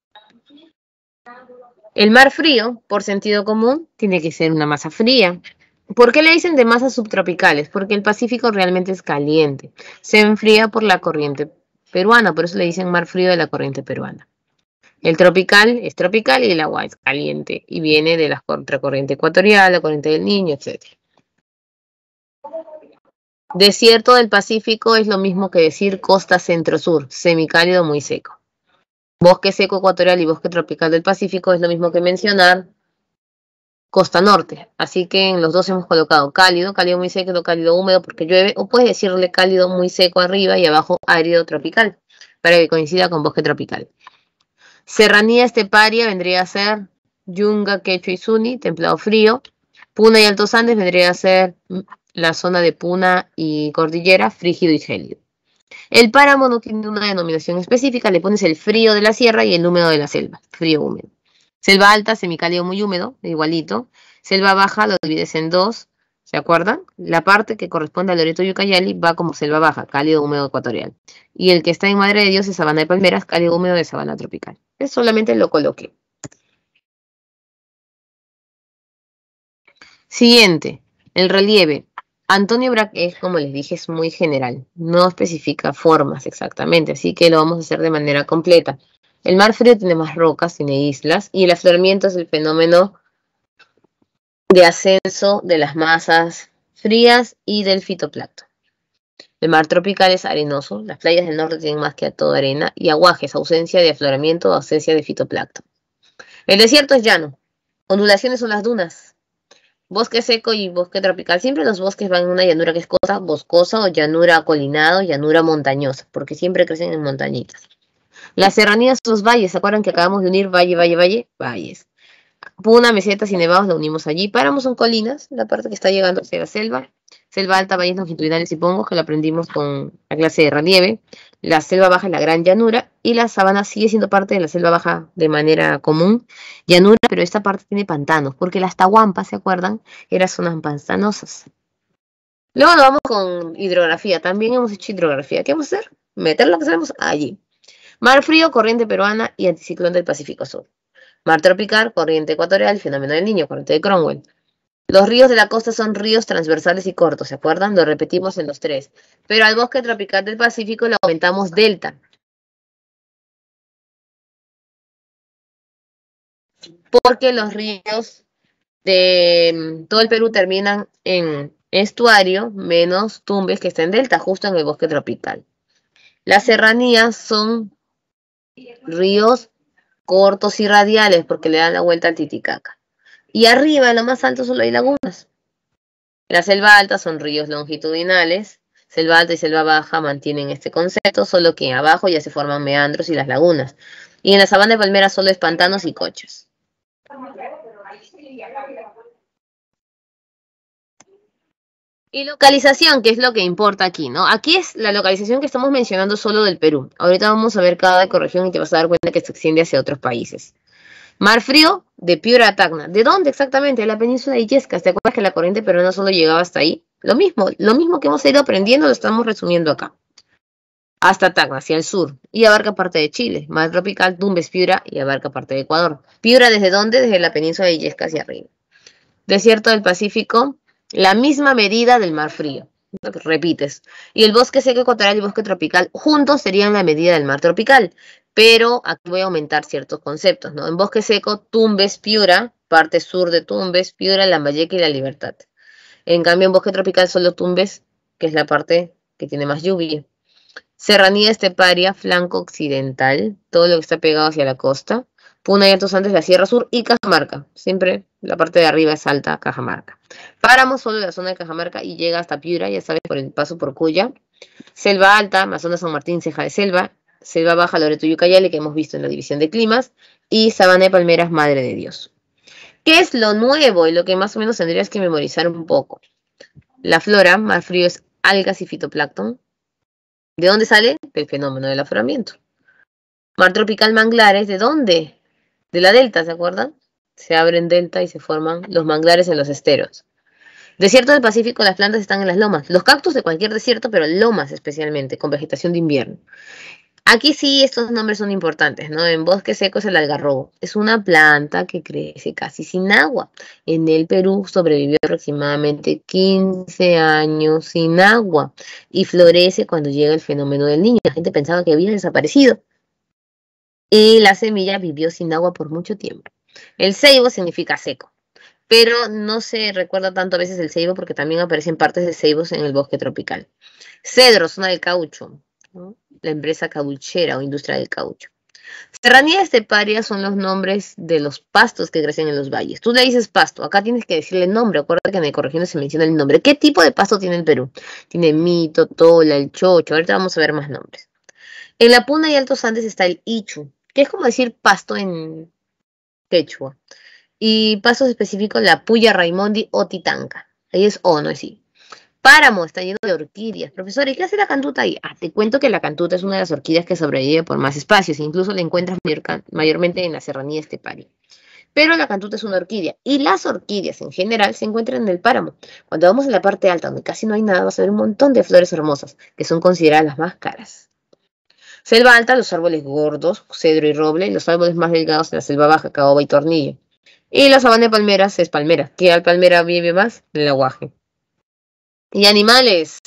El mar frío, por sentido común, tiene que ser una masa fría. ¿Por qué le dicen de masas subtropicales? Porque el Pacífico realmente es caliente. Se enfría por la corriente peruana, por eso le dicen mar frío de la corriente peruana. El tropical es tropical y el agua es caliente y viene de la contracorriente ecuatorial, la corriente del Niño, etcétera. Desierto del Pacífico es lo mismo que decir costa centro-sur, semicálido muy seco. Bosque seco ecuatorial y bosque tropical del Pacífico es lo mismo que mencionar costa norte. Así que en los dos hemos colocado cálido, cálido muy seco, cálido húmedo porque llueve, o puedes decirle cálido muy seco arriba y abajo árido tropical, para que coincida con bosque tropical. Serranía esteparia vendría a ser Yunga, Quechua y Suni, templado frío. Puna y Altos Andes vendría a ser la zona de Puna y Cordillera, frígido y gélido. El páramo no tiene una denominación específica, le pones el frío de la sierra y el húmedo de la selva, frío húmedo. Selva alta, semicálido muy húmedo, igualito. Selva baja lo divides en dos, ¿se acuerdan? La parte que corresponde al Loreto y Ucayali va como selva baja, cálido húmedo ecuatorial. Y el que está en Madre de Dios es sabana de palmeras, cálido húmedo de sabana tropical. Es solamente lo coloqué. Siguiente, el relieve. Antonio Braque es, como les dije, es muy general, no especifica formas exactamente, así que lo vamos a hacer de manera completa. El mar frío tiene más rocas, tiene islas, y el afloramiento es el fenómeno de ascenso de las masas frías y del fitoplancton. El mar tropical es arenoso, las playas del norte tienen más que a todo arena, y aguajes, ausencia de afloramiento o ausencia de fitoplancton. El desierto es llano, ondulaciones son las dunas. Bosque seco y bosque tropical. Siempre los bosques van en una llanura que es cosa boscosa o llanura acolinada o llanura montañosa, porque siempre crecen en montañitas. Las serranías son los valles. ¿Se acuerdan que acabamos de unir valle, valle, valle? Valles. Puna, mesetas y nevados la unimos allí. Páramos son colinas, la parte que está llegando hacia la selva. Selva alta, valles longitudinales y pongos, que la aprendimos con la clase de relieve. La selva baja es la gran llanura y la sabana sigue siendo parte de la selva baja de manera común. Llanura, pero esta parte tiene pantanos, porque las tahuampas, ¿se acuerdan? Eran zonas pantanosas. Luego nos vamos con hidrografía. También hemos hecho hidrografía. ¿Qué vamos a hacer? Meter lo que sabemos allí. Mar frío, corriente peruana y anticiclón del Pacífico Sur. Mar tropical, corriente ecuatorial, fenómeno del Niño, corriente de Cromwell. Los ríos de la costa son ríos transversales y cortos, ¿se acuerdan? Lo repetimos en los tres. Pero al bosque tropical del Pacífico le aumentamos delta. Porque los ríos de todo el Perú terminan en estuario, menos Tumbes que está en delta, justo en el bosque tropical. Las serranías son ríos cortos y radiales porque le dan la vuelta al Titicaca. Y arriba, en lo más alto, solo hay lagunas. La selva alta son ríos longitudinales. Selva alta y selva baja mantienen este concepto, solo que abajo ya se forman meandros y las lagunas. Y en la sabana de palmeras solo es pantanos y cochas. Y localización, que es lo que importa aquí, ¿no? Aquí es la localización que estamos mencionando solo del Perú. Ahorita vamos a ver cada ecorregión y te vas a dar cuenta que se extiende hacia otros países. Mar frío, de Piura a Tacna. ¿De dónde exactamente? De la península de Illescas. ¿Te acuerdas que la corriente peruana solo llegaba hasta ahí? Lo mismo, lo mismo que hemos ido aprendiendo lo estamos resumiendo acá. Hasta Tacna, hacia el sur. Y abarca parte de Chile. Mar tropical, Tumbes, Piura y abarca parte de Ecuador. Piura, ¿desde dónde? Desde la península de Illescas hacia arriba. Desierto del Pacífico, la misma medida del mar frío. Repites. Y el bosque seco ecuatorial y bosque tropical juntos serían la medida del mar tropical. Pero aquí voy a aumentar ciertos conceptos, ¿no? En bosque seco, Tumbes, Piura, parte sur de Tumbes, Piura, Lambayeque y La Libertad. En cambio, en bosque tropical solo Tumbes, que es la parte que tiene más lluvia. Serranía esteparia, flanco occidental, todo lo que está pegado hacia la costa. Puna y Altos Andes, la Sierra Sur y Cajamarca. Siempre la parte de arriba es alta, Cajamarca. Páramo solo la zona de Cajamarca y llega hasta Piura, ya sabes, por el paso por Cuya. Selva alta, Amazonas, San Martín, Ceja de Selva. selva baja Loreto y Ucayali, que hemos visto en la división de climas, y sabana de palmeras Madre de Dios. ¿Qué es lo nuevo y lo que más o menos tendrías que memorizar un poco? La flora, mar frío, es algas y fitoplancton. ¿De dónde sale? Del fenómeno del afloramiento. Mar tropical, manglares, ¿de dónde? De la delta, ¿se acuerdan? Se abren delta y se forman los manglares en los esteros. Desierto del Pacífico, las plantas están en las lomas. Los cactus de cualquier desierto, pero lomas especialmente, con vegetación de invierno. Aquí sí estos nombres son importantes, ¿no? En bosque seco es el algarrobo. Es una planta que crece casi sin agua. En el Perú sobrevivió aproximadamente quince años sin agua y florece cuando llega el fenómeno del Niño. La gente pensaba que había desaparecido. Y la semilla vivió sin agua por mucho tiempo. El ceibo significa seco. Pero no se recuerda tanto a veces el ceibo porque también aparecen partes de ceibos en el bosque tropical. Cedro, zona del caucho, ¿no? La empresa cauchera o industria del caucho. Serranía esteparia son los nombres de los pastos que crecen en los valles. Tú le dices pasto, acá tienes que decirle nombre. Acuérdate que en ecorregiones se menciona el nombre. ¿Qué tipo de pasto tiene el Perú? Tiene mito, tola, el chocho. Ahorita vamos a ver más nombres. En la Puna y Altos Andes está el ichu, que es como decir pasto en quechua. Y pasos específicos, la puya raimondi o titanca. Ahí es O, no es I. Páramo está lleno de orquídeas. Profesor, ¿y qué hace la cantuta ahí? Ah, te cuento que la cantuta es una de las orquídeas que sobrevive por más espacios. Incluso la encuentras mayor, mayormente en la serranía esteparia. Pero la cantuta es una orquídea. Y las orquídeas en general se encuentran en el páramo. Cuando vamos a la parte alta, donde casi no hay nada, vas a ver un montón de flores hermosas, que son consideradas las más caras. Selva alta, los árboles gordos, cedro y roble. Y los árboles más delgados de la selva baja, caoba y tornillo. Y la sabana de palmeras es palmera. ¿Qué al palmera vive más? El aguaje. Y animales.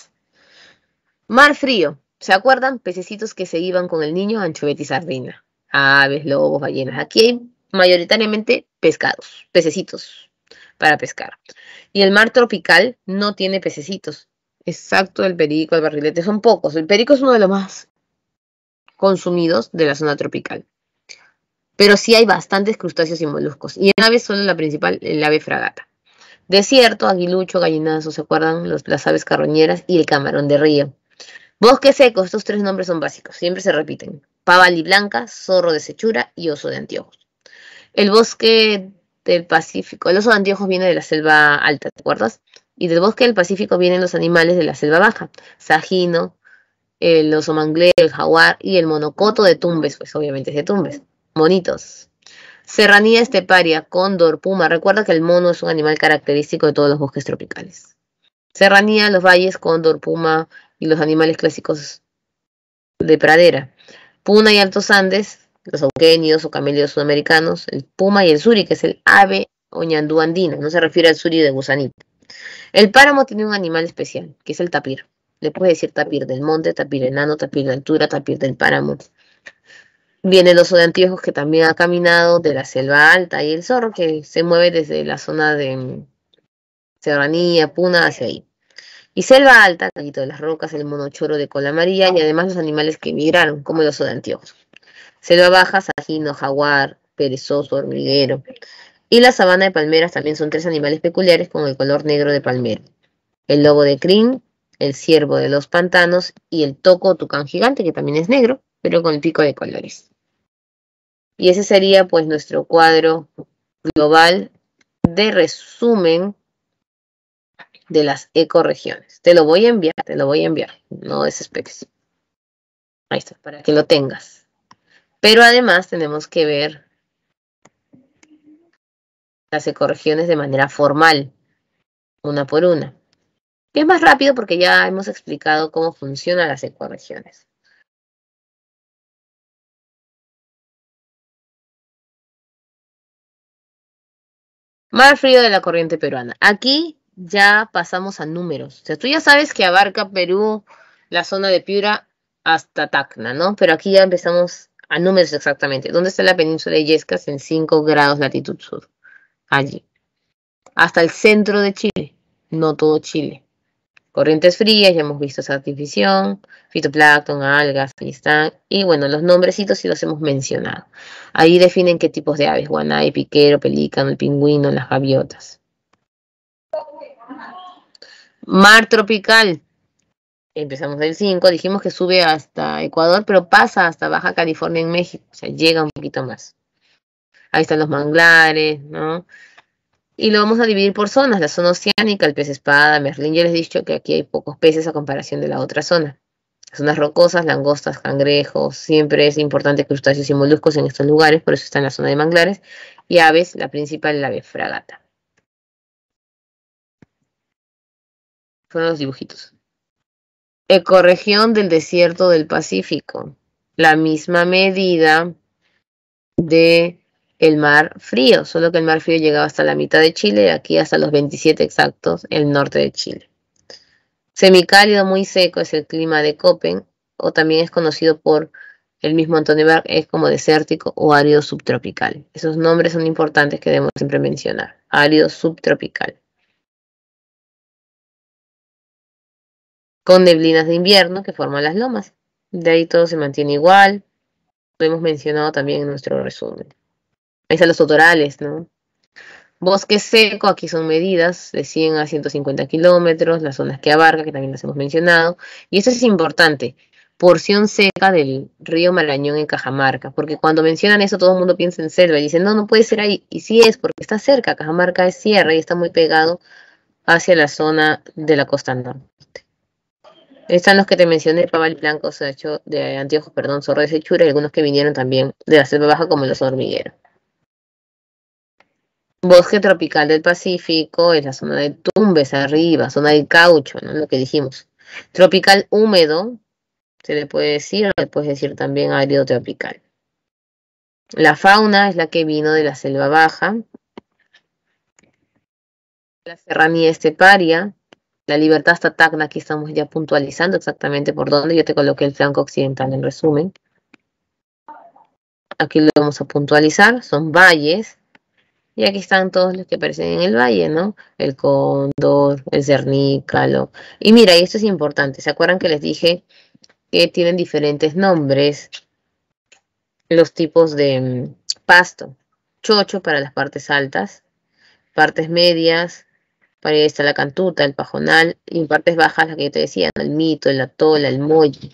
Mar frío. ¿Se acuerdan? Pececitos que se iban con el niño, anchoveta y sardina. Aves, lobos, ballenas. Aquí hay mayoritariamente pescados, pececitos para pescar. Y el mar tropical no tiene pececitos. Exacto, el perico, el barrilete, son pocos. El perico es uno de los más consumidos de la zona tropical. Pero sí hay bastantes crustáceos y moluscos. Y en aves solo la principal, el ave fragata. Desierto, aguilucho, gallinazo, ¿se acuerdan? Los, las aves carroñeras y el camarón de río. Bosque seco, estos tres nombres son básicos, siempre se repiten. Pavali blanca, zorro de sechura y oso de anteojos. El bosque del Pacífico, el oso de anteojos viene de la selva alta, ¿te acuerdas? Y del bosque del Pacífico vienen los animales de la selva baja. Sajino, el oso manglé, el jaguar y el monocoto de Tumbes, pues obviamente es de Tumbes. Monitos. Serranía esteparia, cóndor, puma. Recuerda que el mono es un animal característico de todos los bosques tropicales. Serranía, los valles, cóndor, puma y los animales clásicos de pradera. Puna y Altos Andes, los auquenios o camélidos sudamericanos, el puma y el suri, que es el ave o ñandú andino. No se refiere al suri de gusanito. El páramo tiene un animal especial, que es el tapir. Le puedes decir tapir del monte, tapir enano, tapir de altura, tapir del páramo. Viene el oso de anteojos, que también ha caminado de la selva alta, y el zorro, que se mueve desde la zona de serranía, puna, hacia ahí. Y selva alta, Caquito de las Rocas, el monochoro de cola amarilla, y además los animales que migraron, como el oso de anteojos. Selva baja, sajino, jaguar, perezoso, hormiguero. Y la sabana de palmeras también son tres animales peculiares con el color negro de palmera. El lobo de crin, el ciervo de los pantanos y el toco o tucán gigante, que también es negro, pero con el pico de colores. Y ese sería pues nuestro cuadro global de resumen de las ecorregiones. Te lo voy a enviar, te lo voy a enviar, no desesperes. Ahí está, para que lo tengas. Pero además tenemos que ver las ecorregiones de manera formal, una por una. Que es más rápido porque ya hemos explicado cómo funcionan las ecorregiones. Mar frío de la corriente peruana. Aquí ya pasamos a números. O sea, tú ya sabes que abarca Perú, la zona de Piura hasta Tacna, ¿no? Pero aquí ya empezamos a números exactamente. ¿Dónde está la península de Illescas? En cinco grados latitud sur. Allí. Hasta el centro de Chile. No todo Chile. Corrientes frías, ya hemos visto esa división. Fitoplancton, algas, ahí están. Y bueno, los nombrecitos sí los hemos mencionado. Ahí definen qué tipos de aves. Guanay, piquero, pelícano, el pingüino, las gaviotas. Mar tropical. Empezamos del cinco, dijimos que sube hasta Ecuador, pero pasa hasta Baja California en México, o sea, llega un poquito más. Ahí están los manglares, ¿no? Y lo vamos a dividir por zonas, la zona oceánica, el pez espada, merlín. Ya les he dicho que aquí hay pocos peces a comparación de la otra zona. Zonas rocosas, langostas, cangrejos, siempre es importante crustáceos y moluscos en estos lugares, por eso está en la zona de manglares. Y aves, la principal, la ave fragata. Fueron los dibujitos. Ecorregión del desierto del Pacífico. La misma medida de el mar frío, solo que el mar frío llegaba hasta la mitad de Chile y aquí hasta los veintisiete exactos, el norte de Chile. Semicálido muy seco es el clima de Köppen, o también es conocido por el mismo Antonio Berg, es como desértico o árido subtropical. Esos nombres son importantes que debemos siempre mencionar. Árido subtropical. Con neblinas de invierno que forman las lomas. De ahí todo se mantiene igual. Lo hemos mencionado también en nuestro resumen. Ahí están los totorales, ¿no? Bosque seco, aquí son medidas de cien a ciento cincuenta kilómetros, las zonas que abarca, que también las hemos mencionado. Y esto es importante, porción seca del río Marañón en Cajamarca, porque cuando mencionan eso todo el mundo piensa en selva y dicen, no, no puede ser ahí. Y sí es, porque está cerca, Cajamarca es sierra y está muy pegado hacia la zona de la costa norte. Están los que te mencioné, Pabal Blanco, de Anteojos, perdón, Zorro de Sechura, y algunos que vinieron también de la selva baja como los hormigueros. Bosque tropical del Pacífico es la zona de Tumbes arriba, zona del caucho, ¿no? Lo que dijimos. Tropical húmedo, se le puede decir, o le puedes decir también árido tropical. La fauna es la que vino de la selva baja. La serranía esteparia. La libertad hasta Tacna, aquí estamos ya puntualizando exactamente por dónde. Yo te coloqué el flanco occidental en resumen. Aquí lo vamos a puntualizar, son valles. Y aquí están todos los que aparecen en el valle, ¿no? El cóndor, el cernícalo. Y mira, y esto es importante. ¿Se acuerdan que les dije que tienen diferentes nombres? Los tipos de um, pasto. Chocho para las partes altas. Partes medias, para ahí está la cantuta, el pajonal. Y en partes bajas, la que yo te decía, ¿no? El mito, el atola, el molli.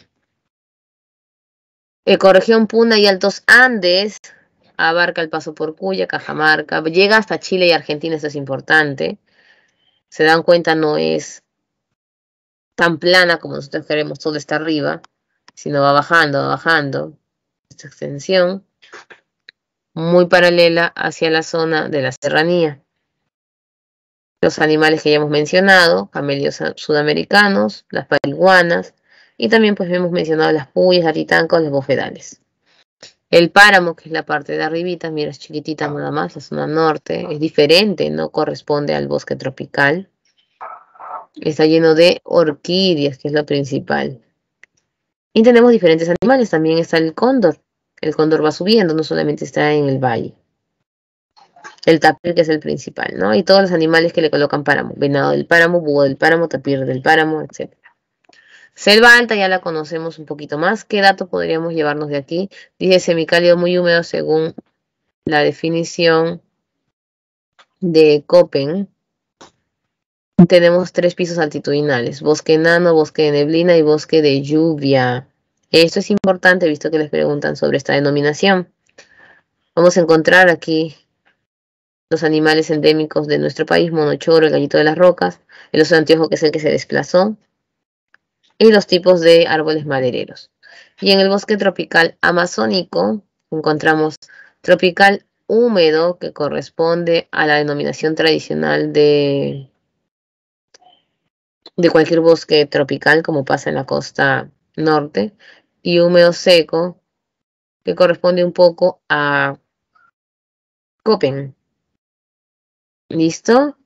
Ecorregión Puna y Altos Andes. Abarca el paso por Cuya, Cajamarca, llega hasta Chile y Argentina, eso es importante. Se dan cuenta, no es tan plana como nosotros queremos, todo está arriba, sino va bajando, va bajando. Esta extensión muy paralela hacia la zona de la serranía. Los animales que ya hemos mencionado, camelios sudamericanos, las pariguanas, y también pues hemos mencionado las puyas, atitancos, los bofedales. El páramo, que es la parte de arribita, mira, es chiquitita nada más, la zona norte, es diferente, no corresponde al bosque tropical. Está lleno de orquídeas, que es lo principal. Y tenemos diferentes animales, también está el cóndor. El cóndor va subiendo, no solamente está en el valle. El tapir, que es el principal, ¿no? Y todos los animales que le colocan páramo. Venado del páramo, búho del páramo, tapir del páramo, etcétera. Selva alta ya la conocemos un poquito más. ¿Qué dato podríamos llevarnos de aquí? Dice semicálido muy húmedo según la definición de Köppen. Tenemos tres pisos altitudinales. Bosque enano, bosque de neblina y bosque de lluvia. Esto es importante visto que les preguntan sobre esta denominación. Vamos a encontrar aquí los animales endémicos de nuestro país. Monochoro, el gallito de las rocas. El oso de anteojo, que es el que se desplazó. Y los tipos de árboles madereros. Y en el bosque tropical amazónico encontramos tropical húmedo, que corresponde a la denominación tradicional de, de cualquier bosque tropical, como pasa en la costa norte, y húmedo seco, que corresponde un poco a Köppen. ¿Listo?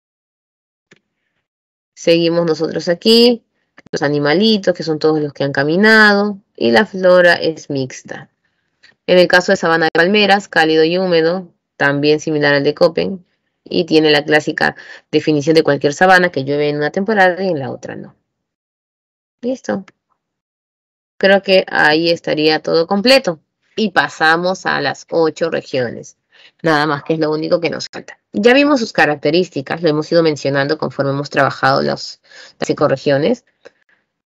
Seguimos nosotros aquí. Los animalitos, que son todos los que han caminado, y la flora es mixta. En el caso de sabana de palmeras, cálido y húmedo, también similar al de Köppen, y tiene la clásica definición de cualquier sabana, que llueve en una temporada y en la otra no. Listo. Creo que ahí estaría todo completo. Y pasamos a las ocho regiones. Nada más, que es lo único que nos falta. Ya vimos sus características, lo hemos ido mencionando conforme hemos trabajado los, las ecorregiones.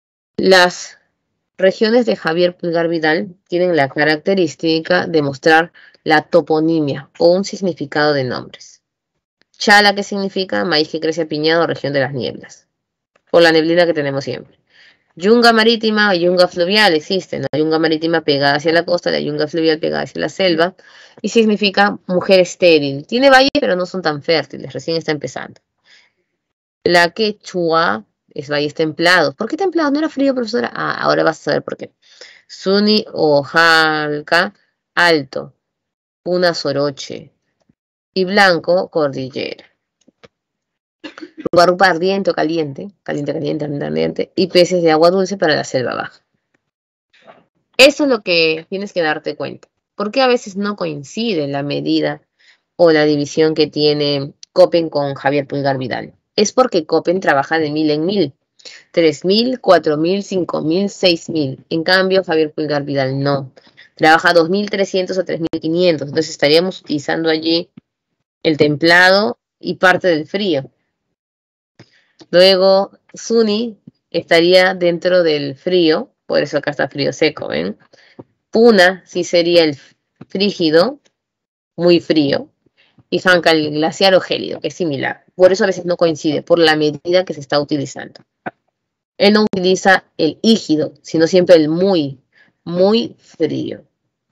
Las regiones de Javier Pulgar Vidal tienen la característica de mostrar la toponimia o un significado de nombres. Chala, que significa maíz que crece apiñado, región de las nieblas, por la neblina que tenemos siempre. Yunga marítima o yunga fluvial existe, ¿no? La yunga marítima pegada hacia la costa, la yunga fluvial pegada hacia la selva, y significa mujer estéril. Tiene valle, pero no son tan fértiles, recién está empezando. La quechua es valles templados. ¿Por qué templados? ¿No era frío, profesora? Ah, ahora vas a saber por qué. Suni o Jalca, alto. Puna soroche. Y blanco, cordillera. Rupa, ardiente o caliente, caliente, caliente, ardiente, y peces de agua dulce para la selva baja. Eso es lo que tienes que darte cuenta. Porque a veces no coincide la medida o la división que tiene Köppen con Javier Pulgar Vidal. Es porque Köppen trabaja de mil en mil. tres mil, cuatro mil, cinco mil, seis mil. En cambio, Javier Pulgar Vidal no. Trabaja dos mil trescientos a tres mil quinientos. Entonces estaríamos utilizando allí el templado y parte del frío. Luego, Suni estaría dentro del frío. Por eso acá está frío seco, ¿ven? Puna sí sería el frígido, muy frío. Y Jalca el glaciar o gélido, que es similar. Por eso a veces no coincide, por la medida que se está utilizando. Él no utiliza el hígido, sino siempre el muy, muy frío.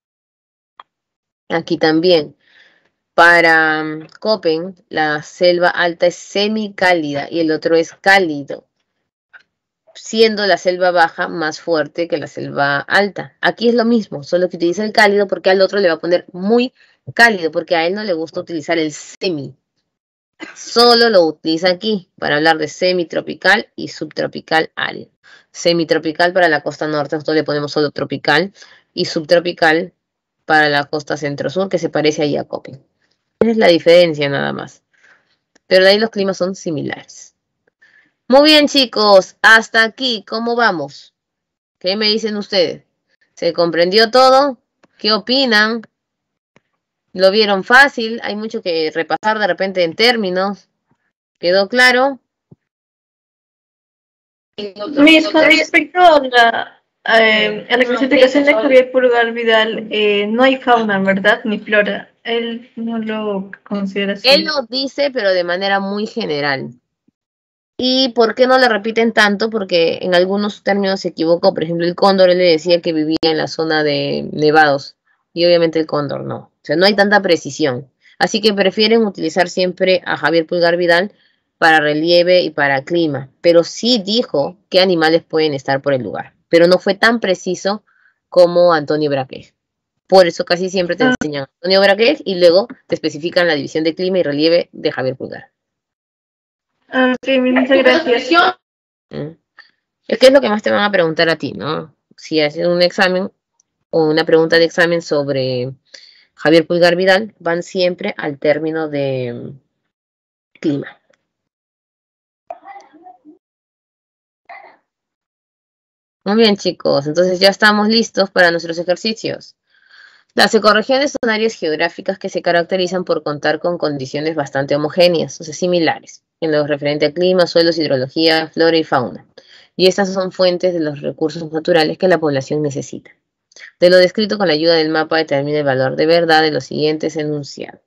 Aquí también, para um, Köppen, la selva alta es semicálida y el otro es cálido, siendo la selva baja más fuerte que la selva alta. Aquí es lo mismo, solo que utiliza el cálido porque al otro le va a poner muy cálido, porque a él no le gusta utilizar el semi. Solo lo utiliza aquí para hablar de semitropical y subtropical árido. Semitropical para la costa norte, nosotros le ponemos solo tropical, y subtropical para la costa centro-sur, que se parece ahí a Köppen. Esa es la diferencia nada más. Pero de ahí los climas son similares. Muy bien, chicos, hasta aquí, ¿cómo vamos? ¿Qué me dicen ustedes? ¿Se comprendió todo? ¿Qué opinan? ¿Lo vieron fácil? Hay mucho que repasar de repente en términos. ¿Quedó claro? Mis, con respecto a la, eh, a la clasificación de Javier Pulgar Vidal, eh, no hay fauna, ¿verdad? Ni flora. Él no lo considera así. Él lo dice, pero de manera muy general. ¿Y por qué no le repiten tanto? Porque en algunos términos se equivocó. Por ejemplo, el cóndor, él le decía que vivía en la zona de nevados. Y obviamente el cóndor no. O sea, no hay tanta precisión. Así que prefieren utilizar siempre a Javier Pulgar Vidal para relieve y para clima. Pero sí dijo qué animales pueden estar por el lugar. Pero no fue tan preciso como Antonio Braque. Por eso casi siempre te enseñan Antonio Braque y luego te especifican la división de clima y relieve de Javier Pulgar. Ok, muchas gracias. Es que es lo que más te van a preguntar a ti, ¿no? Si haces un examen o una pregunta de examen sobre Javier Pulgar Vidal, van siempre al término de clima. Muy bien, chicos, entonces ya estamos listos para nuestros ejercicios. Las ecorregiones son áreas geográficas que se caracterizan por contar con condiciones bastante homogéneas, o sea, similares, en lo referente a clima, suelos, hidrología, flora y fauna. Y estas son fuentes de los recursos naturales que la población necesita. De lo descrito con la ayuda del mapa determina el valor de verdad de los siguientes enunciados.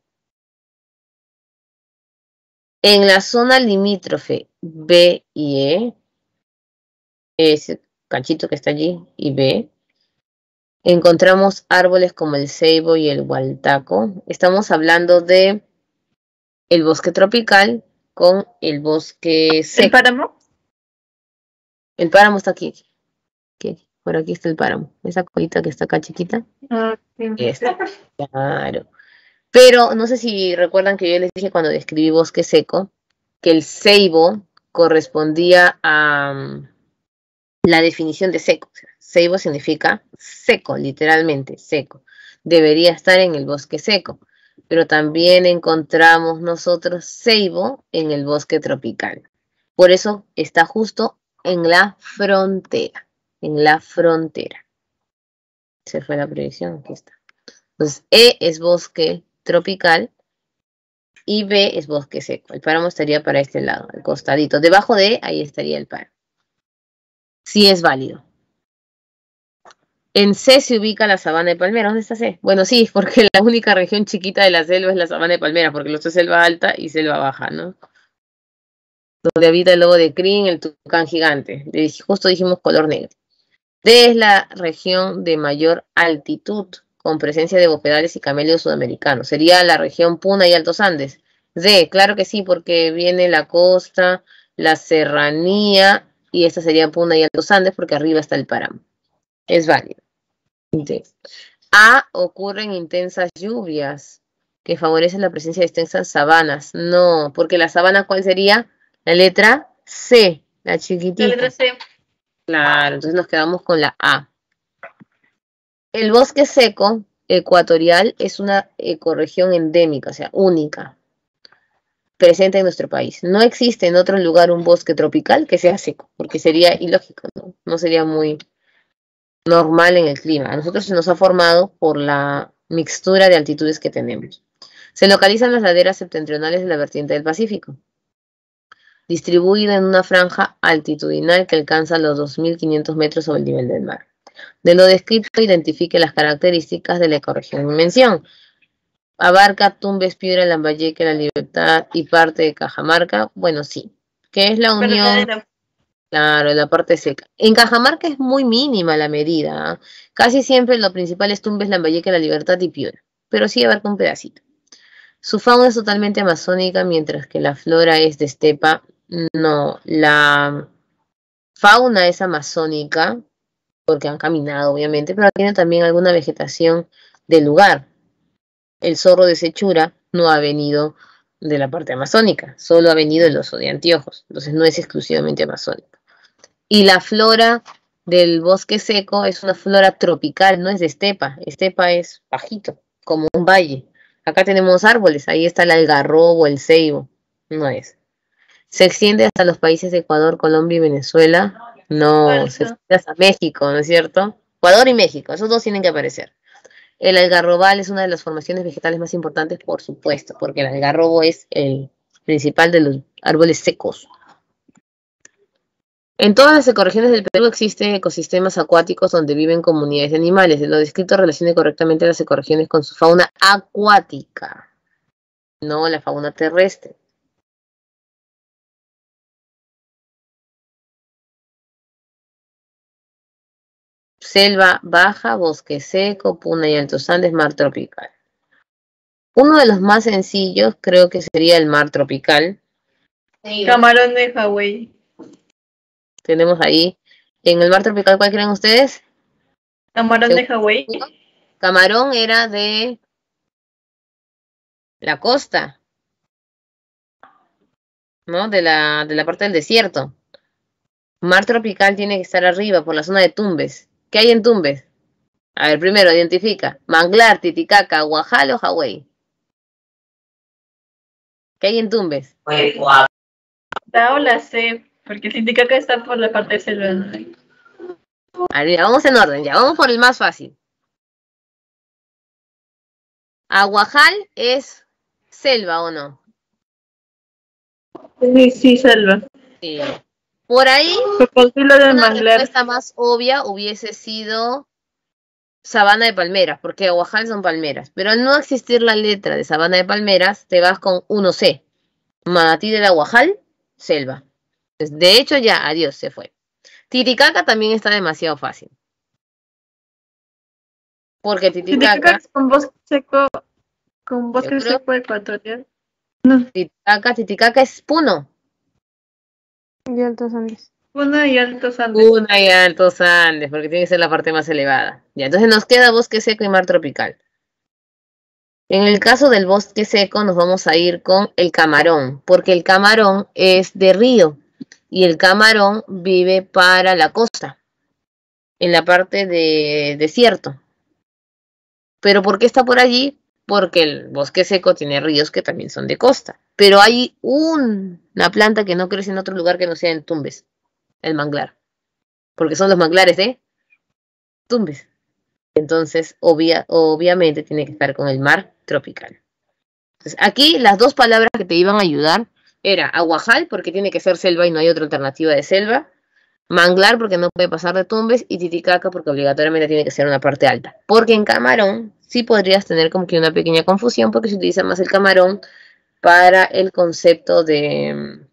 En la zona limítrofe B y E, ese cachito que está allí, y B, encontramos árboles como el ceibo y el hualtaco. Estamos hablando de el bosque tropical con el bosque seco. ¿El páramo? El páramo está aquí. aquí. Por aquí está el páramo. Esa colita que está acá chiquita. Ah, sí. Esta. Claro. Pero no sé si recuerdan que yo les dije cuando describí bosque seco que el ceibo correspondía a um, la definición de seco. O sea, ceibo significa seco, literalmente, seco. Debería estar en el bosque seco. Pero también encontramos nosotros ceibo en el bosque tropical. Por eso está justo en la frontera. En la frontera. Se fue la predicción, aquí está. Entonces, E es bosque tropical y B es bosque seco. El páramo estaría para este lado, al costadito. Debajo de, ahí estaría el páramo. Sí es válido. En C se ubica la sabana de palmeras. ¿Dónde está C? Bueno, sí, porque la única región chiquita de la selva es la sabana de palmeras, porque lo otro es selva alta y selva baja, ¿no? Donde habita el lobo de crin, el tucán gigante. Justo dijimos color negro. D es la región de mayor altitud, con presencia de bofedales y camélidos sudamericanos. Sería la región Puna y Altos Andes. D, claro que sí, porque viene la costa, la serranía, y esta sería Puna y Altos Andes, porque arriba está el páramo. Es válido. D. A, ocurren intensas lluvias, que favorecen la presencia de extensas sabanas. No, porque la sabana, ¿cuál sería? La letra C, la chiquitita. La letra C. Claro, entonces nos quedamos con la A. El bosque seco ecuatorial es una ecorregión endémica, o sea, única, presente en nuestro país. No existe en otro lugar un bosque tropical que sea seco, porque sería ilógico, ¿no? No sería muy normal en el clima. A nosotros se nos ha formado por la mixtura de altitudes que tenemos. Se localiza en las laderas septentrionales de la vertiente del Pacífico, distribuida en una franja altitudinal que alcanza los dos mil quinientos metros sobre el nivel del mar. De lo descrito, identifique las características de la ecorregión en mención. Abarca Tumbes, Piura, Lambayeque, La Libertad y parte de Cajamarca. Bueno, sí. ¿Qué es la unión? Claro, la parte seca. En Cajamarca es muy mínima la medida, ¿eh? Casi siempre lo principal es Tumbes, Lambayeque, La Libertad y Piura. Pero sí abarca un pedacito. Su fauna es totalmente amazónica, mientras que la flora es de estepa. No, la fauna es amazónica, porque han caminado, obviamente, pero tiene también alguna vegetación del lugar. El zorro de Sechura no ha venido de la parte amazónica, solo ha venido el oso de anteojos, entonces no es exclusivamente amazónica. Y la flora del bosque seco es una flora tropical, no es de estepa. Estepa es bajito, como un valle. Acá tenemos árboles, ahí está el algarrobo, el ceibo, no es. Se extiende hasta los países de Ecuador, Colombia y Venezuela. No, Falso. Se extiende hasta México, ¿no es cierto? Ecuador y México, esos dos tienen que aparecer. El algarrobal es una de las formaciones vegetales más importantes, por supuesto, porque el algarrobo es el principal de los árboles secos. En todas las ecorregiones del Perú existen ecosistemas acuáticos donde viven comunidades de animales. Lo descrito relacione correctamente las ecorregiones con su fauna acuática, no la fauna terrestre. Selva baja, bosque seco, Puna y Altos Andes, mar tropical. Uno de los más sencillos creo que sería el mar tropical. Camarón de Hawái. Tenemos ahí, en el mar tropical, ¿cuál creen ustedes? Camarón de Hawái. Camarón era de la costa, ¿no? De la, de la parte del desierto. Mar tropical tiene que estar arriba, por la zona de Tumbes. ¿Qué hay en Tumbes? A ver, primero, identifica. Manglar, Titicaca, Guajal o Hawái. ¿Qué hay en Tumbes? La o la C, porque Titicaca está por la parte de selva, ¿no? A ver, vamos en orden, ya, vamos por el más fácil. Aguajal es selva, ¿o no? Sí, sí, selva. Sí. Por ahí, una respuesta más obvia hubiese sido sabana de palmeras, porque Aguajal son palmeras. Pero al no existir la letra de sabana de palmeras, te vas con uno C. Manatí del Aguajal, selva. Pues de hecho ya, adiós, se fue. Titicaca también está demasiado fácil. Porque Titicaca... Titicaca es con bosque seco, con bosque seco ecuatorial. No. Titicaca, Titicaca es Puno. Y Altos Andes. Puna y Altos Andes. Puna y Altos Andes, porque tiene que ser la parte más elevada. Ya, entonces nos queda bosque seco y mar tropical. En el caso del bosque seco nos vamos a ir con el camarón, porque el camarón es de río y el camarón vive para la costa, en la parte de desierto. ¿Pero por qué está por allí? Porque el bosque seco tiene ríos que también son de costa. Pero hay un, una planta que no crece en otro lugar que no sea en Tumbes, el manglar. Porque son los manglares de Tumbes. Entonces, obvia, obviamente, tiene que estar con el mar tropical. Entonces, aquí las dos palabras que te iban a ayudar era Aguajal, porque tiene que ser selva y no hay otra alternativa de selva. Manglar porque no puede pasar de Tumbes y Titicaca porque obligatoriamente tiene que ser una parte alta. Porque en Camarón sí podrías tener como que una pequeña confusión porque se utiliza más el Camarón para el concepto de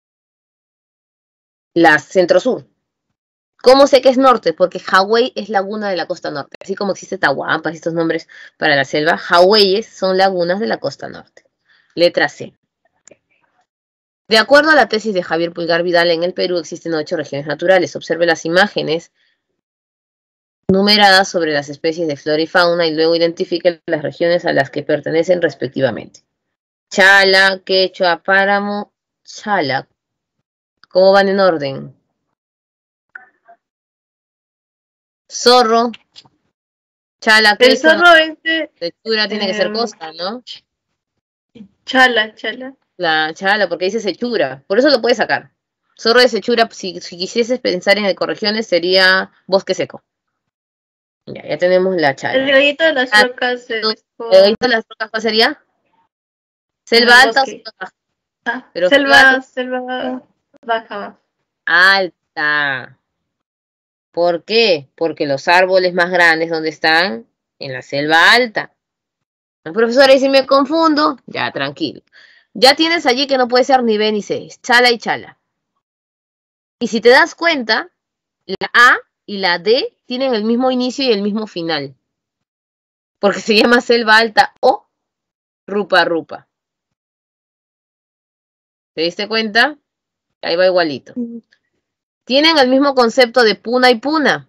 la centro-sur. ¿Cómo sé que es norte? Porque Hawái es laguna de la costa norte. Así como existe Tahuampas y estos nombres para la selva, Hawaies son lagunas de la costa norte. Letra C. De acuerdo a la tesis de Javier Pulgar Vidal, en el Perú existen ocho regiones naturales. Observe las imágenes numeradas sobre las especies de flora y fauna y luego identifique las regiones a las que pertenecen respectivamente. Chala, Quechua, Páramo, Chala. ¿Cómo van en orden? Zorro, Chala, El Quechua, zorro es de Sechura tiene que ser em, costa, ¿no? Chala, Chala. La Chala, porque dice Sechura. Por eso lo puedes sacar. Zorro de Sechura, si, si quisieses pensar en ecorregiones, sería bosque seco. Ya, ya tenemos la El Chala. gallito de las Ah, rocas es ¿El por gallito de las rocas cuál sería? ¿Selva el alta o bosque. selva baja? Ah, Pero selva, selva baja. alta. ¿Por qué? Porque los árboles más grandes, ¿dónde están? En la selva alta. La profesora dice, me confundo. Ya, tranquilo. Ya tienes allí que no puede ser ni B ni C. Es Chala y Chala. Y si te das cuenta, la A y la D tienen el mismo inicio y el mismo final. Porque se llama selva alta o rupa rupa. ¿Te diste cuenta? Ahí va igualito. Tienen el mismo concepto de puna y puna.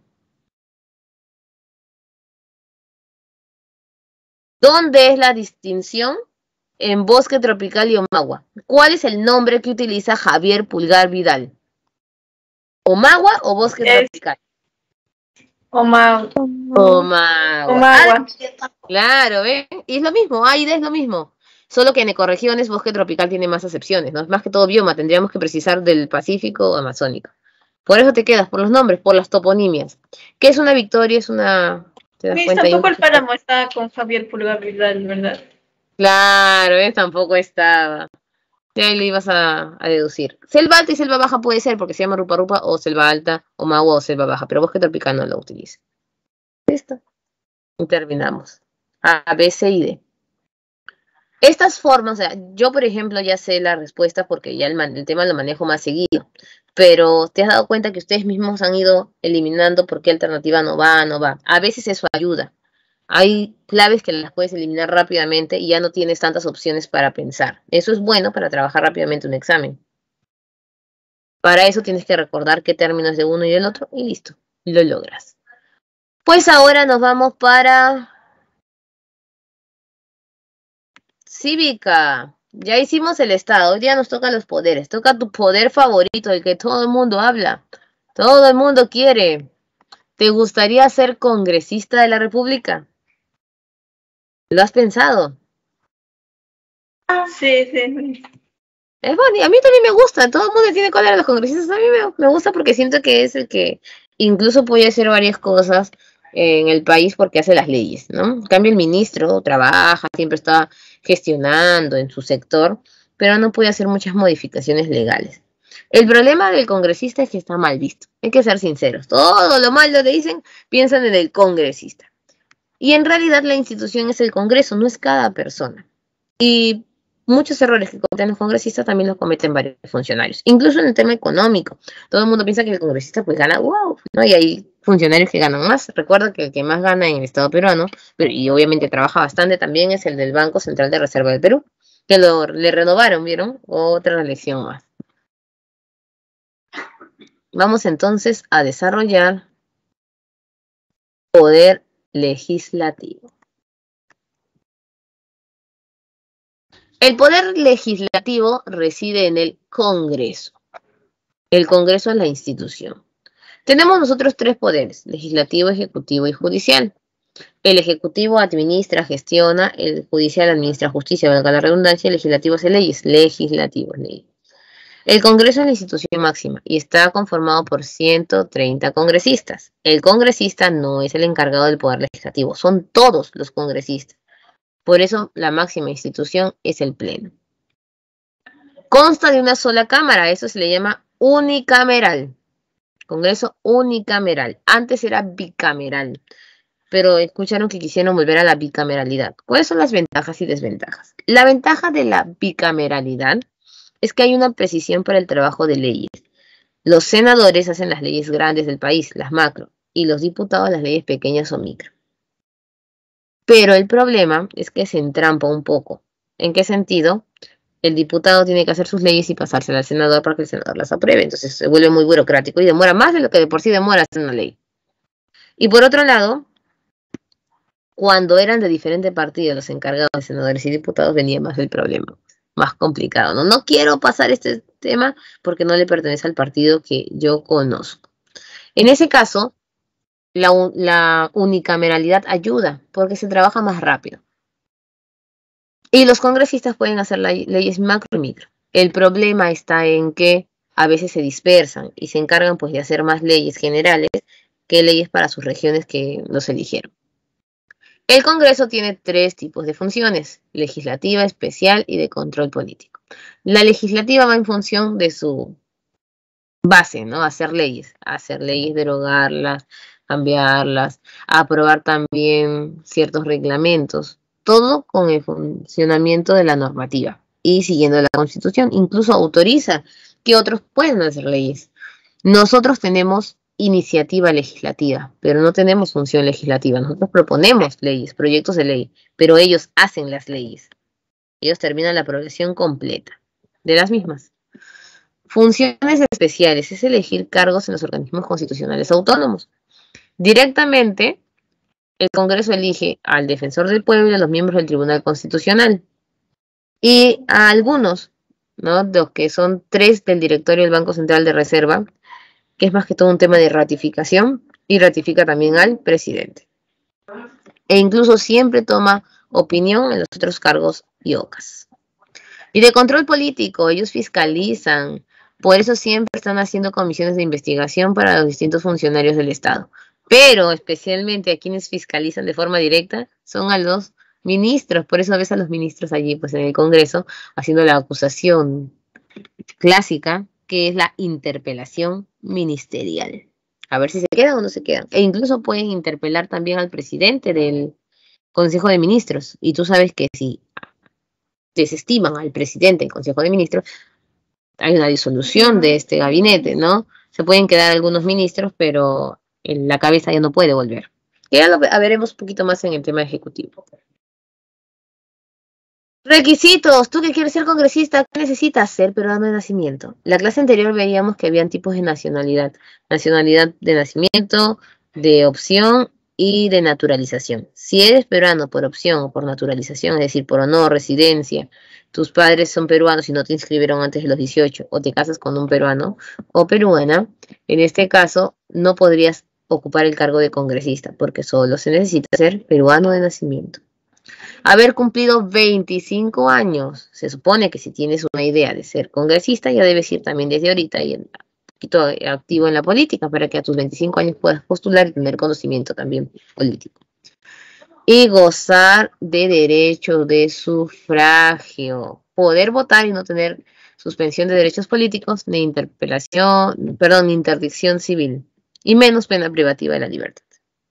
¿Dónde es la distinción? En bosque tropical y Omagua. ¿Cuál es el nombre que utiliza Javier Pulgar Vidal? ¿Omagua o bosque Es tropical? Omagua. Omagua. Omagua. Ah, claro, ¿ven? Y es lo mismo, A y D es lo mismo. Solo que en ecorregiones bosque tropical tiene más acepciones, ¿no? Es más que todo bioma, tendríamos que precisar del Pacífico o Amazónico. Por eso te quedas, por los nombres, por las toponimias. ¿Qué es una victoria? Es una... ¿Te das Miss, cuenta? Hay un- tampoco el páramo está con Javier Pulgar Vidal, ¿verdad? Claro, ¿ves? Tampoco estaba. De ahí le ibas a, a deducir. Selva alta y selva baja puede ser, porque se llama rupa rupa, o selva alta, o magua, o selva baja, pero bosque tropical no lo utiliza. Listo. Y terminamos. A, B, C y D. Estas formas, o sea, yo por ejemplo ya sé la respuesta porque ya el, man- el tema lo manejo más seguido, pero te has dado cuenta que ustedes mismos han ido eliminando por qué alternativa no va, no va. A veces eso ayuda. Hay claves que las puedes eliminar rápidamente y ya no tienes tantas opciones para pensar. Eso es bueno para trabajar rápidamente un examen. Para eso tienes que recordar qué términos de uno y del otro y listo, lo logras. Pues ahora nos vamos para Cívica. Ya hicimos el estado, hoy día nos toca los poderes. Toca tu poder favorito, el que todo el mundo habla. Todo el mundo quiere. ¿Te gustaría ser congresista de la República? ¿Lo has pensado? Sí, sí. Es bueno, y a mí también me gusta. Todo el mundo tiene que hablar de los congresistas. A mí me, me gusta porque siento que es el que incluso puede hacer varias cosas en el país porque hace las leyes, ¿no? En cambio, el ministro trabaja, siempre está gestionando en su sector, pero no puede hacer muchas modificaciones legales. El problema del congresista es que está mal visto. Hay que ser sinceros. Todo lo malo que dicen, piensan en el congresista. Y en realidad la institución es el Congreso, no es cada persona. Y muchos errores que cometen los congresistas también los cometen varios funcionarios. Incluso en el tema económico. Todo el mundo piensa que el congresista pues gana, wow, ¿no? Y hay funcionarios que ganan más. Recuerdo que el que más gana en el Estado peruano, pero, y obviamente trabaja bastante también, es el del Banco Central de Reserva del Perú, que lo, le renovaron, ¿vieron? Otra elección más. Vamos entonces a desarrollar poder legislativo. El poder legislativo reside en el Congreso. El Congreso es la institución. Tenemos nosotros tres poderes, legislativo, ejecutivo y judicial. El ejecutivo administra, gestiona, el judicial administra justicia, valga la redundancia, el legislativo hace leyes, legislativo, leyes. El Congreso es la institución máxima y está conformado por ciento treinta congresistas. El congresista no es el encargado del poder legislativo, son todos los congresistas. Por eso la máxima institución es el Pleno. Consta de una sola cámara, eso se le llama unicameral. Congreso unicameral. Antes era bicameral, pero escucharon que quisieron volver a la bicameralidad. ¿Cuáles son las ventajas y desventajas? La ventaja de la bicameralidad es que hay una precisión para el trabajo de leyes. Los senadores hacen las leyes grandes del país, las macro, y los diputados las leyes pequeñas o micro. Pero el problema es que se entrampa un poco. ¿En qué sentido? El diputado tiene que hacer sus leyes y pasárselas al senador para que el senador las apruebe. Entonces se vuelve muy burocrático y demora más de lo que de por sí demora hacer una ley. Y por otro lado, cuando eran de diferente partido los encargados de senadores y diputados, venía más el problema, más complicado. No, no quiero pasar este tema porque no le pertenece al partido que yo conozco. En ese caso, la, la unicameralidad ayuda porque se trabaja más rápido. Y los congresistas pueden hacer leyes macro y micro. El problema está en que a veces se dispersan y se encargan pues de hacer más leyes generales que leyes para sus regiones que los eligieron. El Congreso tiene tres tipos de funciones: legislativa, especial y de control político. La legislativa va en función de su base, ¿no? Hacer leyes, hacer leyes, derogarlas, cambiarlas, aprobar también ciertos reglamentos. Todo con el funcionamiento de la normativa y siguiendo la Constitución. Incluso autoriza que otros puedan hacer leyes. Nosotros tenemos iniciativa legislativa, pero no tenemos función legislativa. Nosotros proponemos leyes, proyectos de ley, pero ellos hacen las leyes. Ellos terminan la aprobación completa de las mismas. Funciones especiales es elegir cargos en los organismos constitucionales autónomos. Directamente, el Congreso elige al defensor del pueblo y a los miembros del Tribunal Constitucional. Y a algunos, ¿no? De los que son tres del directorio del Banco Central de Reserva, que es más que todo un tema de ratificación, y ratifica también al presidente. E incluso siempre toma opinión en los otros cargos y ocas. Y de control político, ellos fiscalizan. Por eso siempre están haciendo comisiones de investigación para los distintos funcionarios del Estado. Pero especialmente a quienes fiscalizan de forma directa son a los ministros. Por eso ves a los ministros allí pues en el Congreso haciendo la acusación clásica, que es la interpelación ministerial. A ver si se quedan o no se quedan. E incluso pueden interpelar también al presidente del Consejo de Ministros. Y tú sabes que si desestiman al presidente del Consejo de Ministros, hay una disolución de este gabinete, ¿no? Se pueden quedar algunos ministros, pero en la cabeza ya no puede volver. Que ya lo veremos un poquito más en el tema ejecutivo. Requisitos. Tú que quieres ser congresista, ¿qué necesitas? Ser peruano de nacimiento. La clase anterior veíamos que habían tipos de nacionalidad. Nacionalidad de nacimiento, de opción y de naturalización. Si eres peruano por opción o por naturalización, es decir, por honor, residencia, tus padres son peruanos y no te inscribieron antes de los dieciocho, o te casas con un peruano o peruana, en este caso no podrías ocupar el cargo de congresista, porque solo se necesita ser peruano de nacimiento. Haber cumplido veinticinco años. Se supone que si tienes una idea de ser congresista, ya debes ir también desde ahorita y un poquito activo en la política, para que a tus veinticinco años puedas postular y tener conocimiento también político. Y gozar de derecho de sufragio. Poder votar y no tener suspensión de derechos políticos, ni interpelación, perdón, ni interdicción civil, y menos pena privativa de la libertad.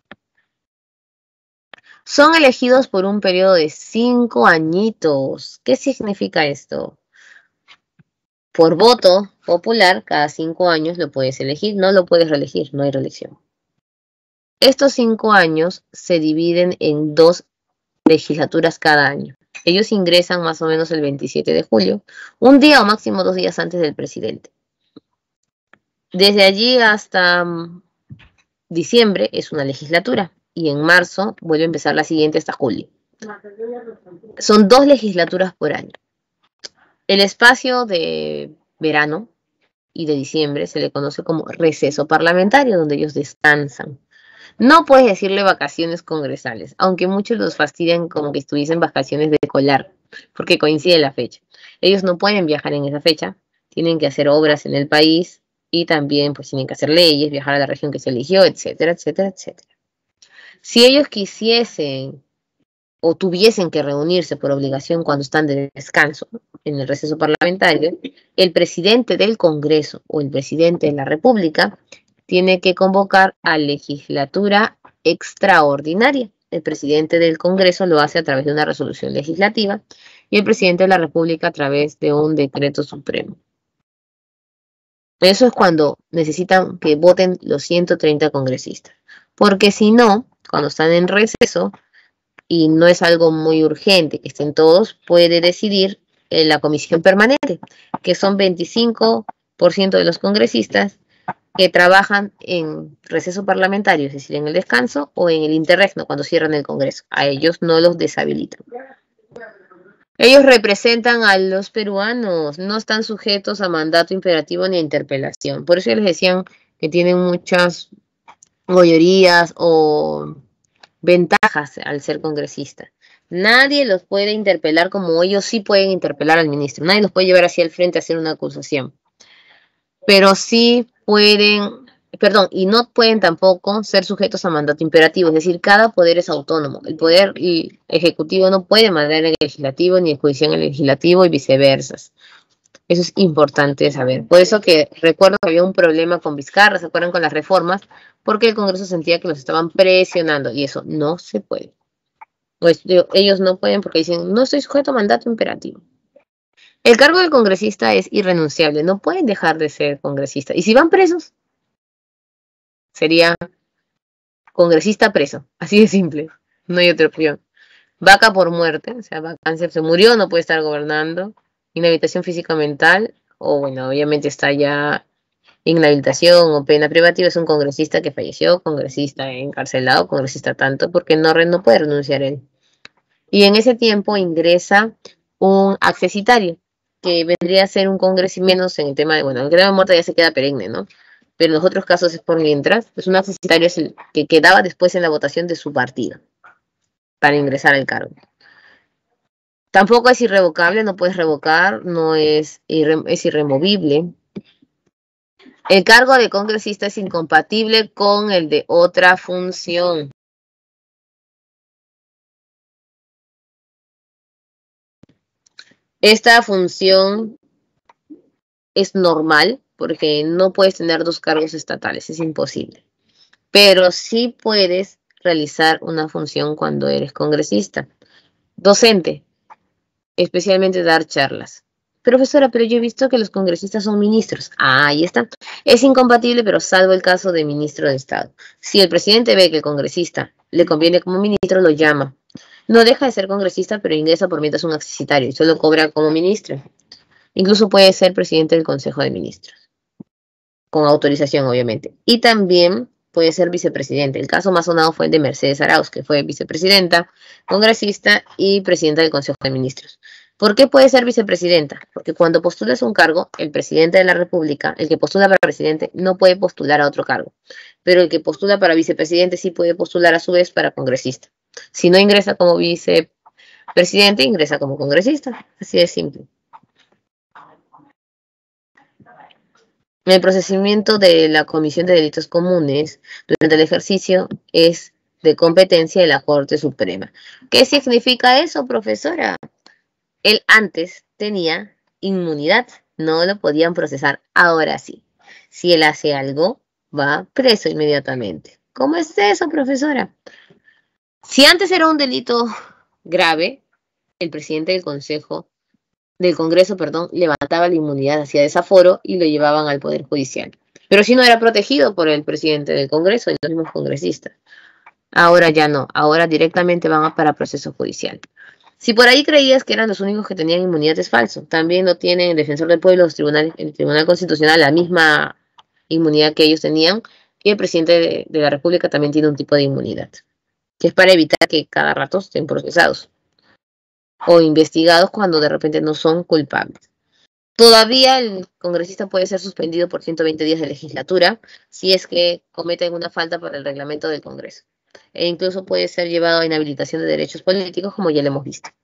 Son elegidos por un periodo de cinco añitos. ¿Qué significa esto? Por voto popular, cada cinco años lo puedes elegir, no lo puedes reelegir, no hay reelección. Estos cinco años se dividen en dos legislaturas cada año. Ellos ingresan más o menos el veintisiete de julio, un día o máximo dos días antes del presidente. Desde allí hasta diciembre es una legislatura y en marzo vuelve a empezar la siguiente hasta julio. Son dos legislaturas por año. El espacio de verano y de diciembre se le conoce como receso parlamentario, donde ellos descansan. No puedes decirle vacaciones congresales, aunque muchos los fastidian como que estuviesen vacaciones de escolar, porque coincide la fecha. Ellos no pueden viajar en esa fecha, tienen que hacer obras en el país y también pues tienen que hacer leyes, viajar a la región que se eligió, etcétera, etcétera, etcétera. Si ellos quisiesen o tuviesen que reunirse por obligación cuando están de descanso en el receso parlamentario, el presidente del Congreso o el presidente de la República tiene que convocar a legislatura extraordinaria. El presidente del Congreso lo hace a través de una resolución legislativa y el presidente de la República a través de un decreto supremo. Eso es cuando necesitan que voten los ciento treinta congresistas. Porque si no, cuando están en receso y no es algo muy urgente que estén todos, puede decidir en la comisión permanente, que son veinticinco por ciento de los congresistas que trabajan en receso parlamentario, es decir, en el descanso o en el interregno, cuando cierran el Congreso. A ellos no los deshabilitan. Ellos representan a los peruanos, no están sujetos a mandato imperativo ni a interpelación. Por eso les decían que tienen muchas mayorías o ventajas al ser congresista. Nadie los puede interpelar como ellos sí pueden interpelar al ministro. Nadie los puede llevar hacia el frente a hacer una acusación. Pero sí pueden, perdón, y no pueden tampoco ser sujetos a mandato imperativo, es decir, cada poder es autónomo. El poder ejecutivo no puede mandar en el legislativo ni el judicial en el legislativo y viceversa. Eso es importante saber. Por eso que recuerdo que había un problema con Vizcarra, ¿se acuerdan? Con las reformas, porque el Congreso sentía que los estaban presionando y eso no se puede. Pues ellos no pueden porque dicen, no estoy sujeto a mandato imperativo. El cargo del congresista es irrenunciable, no pueden dejar de ser congresistas. Y si van presos, sería congresista preso, así de simple, no hay otra opción. Vaca por muerte, o sea, vacancia, se murió, no puede estar gobernando. Inhabilitación física o mental, o bueno, obviamente está ya inhabilitación o pena privativa, es un congresista que falleció, congresista encarcelado, congresista tanto, porque no, no puede renunciar él. Y en ese tiempo ingresa un accesitario, que vendría a ser un congresista menos en el tema de, bueno, el grado de muerte ya se queda perenne, ¿no? Pero en los otros casos es por mientras, pues un accesitario es el que quedaba después en la votación de su partido para ingresar al cargo. Tampoco es irrevocable, no puedes revocar, no es, irre, es irremovible. El cargo de congresista es incompatible con el de otra función. Esta función es normal porque no puedes tener dos cargos estatales, es imposible. Pero sí puedes realizar una función cuando eres congresista. Docente, especialmente dar charlas. Profesora, pero yo he visto que los congresistas son ministros. Ah, ahí está. Es incompatible, pero salvo el caso de ministro de Estado. Si el presidente ve que el congresista le conviene como ministro, lo llama. No deja de ser congresista, pero ingresa por mientras un accesitario y solo cobra como ministro. Incluso puede ser presidente del Consejo de Ministros. Con autorización, obviamente. Y también puede ser vicepresidente. El caso más sonado fue el de Mercedes Arauz, que fue vicepresidenta, congresista y presidenta del Consejo de Ministros. ¿Por qué puede ser vicepresidenta? Porque cuando postulas un cargo, el presidente de la República, el que postula para presidente, no puede postular a otro cargo. Pero el que postula para vicepresidente sí puede postular a su vez para congresista. Si no ingresa como vicepresidente, ingresa como congresista. Así de simple. El procedimiento de la Comisión de Delitos Comunes durante el ejercicio es de competencia de la Corte Suprema. ¿Qué significa eso, profesora? Él antes tenía inmunidad, no lo podían procesar. Ahora sí, si él hace algo, va preso inmediatamente. ¿Cómo es eso, profesora? Si antes era un delito grave, el presidente del Consejo, del Congreso, perdón, levantaba la inmunidad, hacía desaforo y lo llevaban al Poder Judicial. Pero si no era protegido por el presidente del Congreso y los mismos congresistas. Ahora ya no, ahora directamente van para proceso judicial. Si por ahí creías que eran los únicos que tenían inmunidad, es falso. También lo tienen el Defensor del Pueblo, los tribunales, el Tribunal Constitucional, la misma inmunidad que ellos tenían, y el presidente de, de la República también tiene un tipo de inmunidad, que es para evitar que cada rato estén procesados o investigados cuando de repente no son culpables. Todavía el congresista puede ser suspendido por ciento veinte días de legislatura si es que comete alguna falta por el reglamento del Congreso. E incluso puede ser llevado a inhabilitación de derechos políticos, como ya lo hemos visto.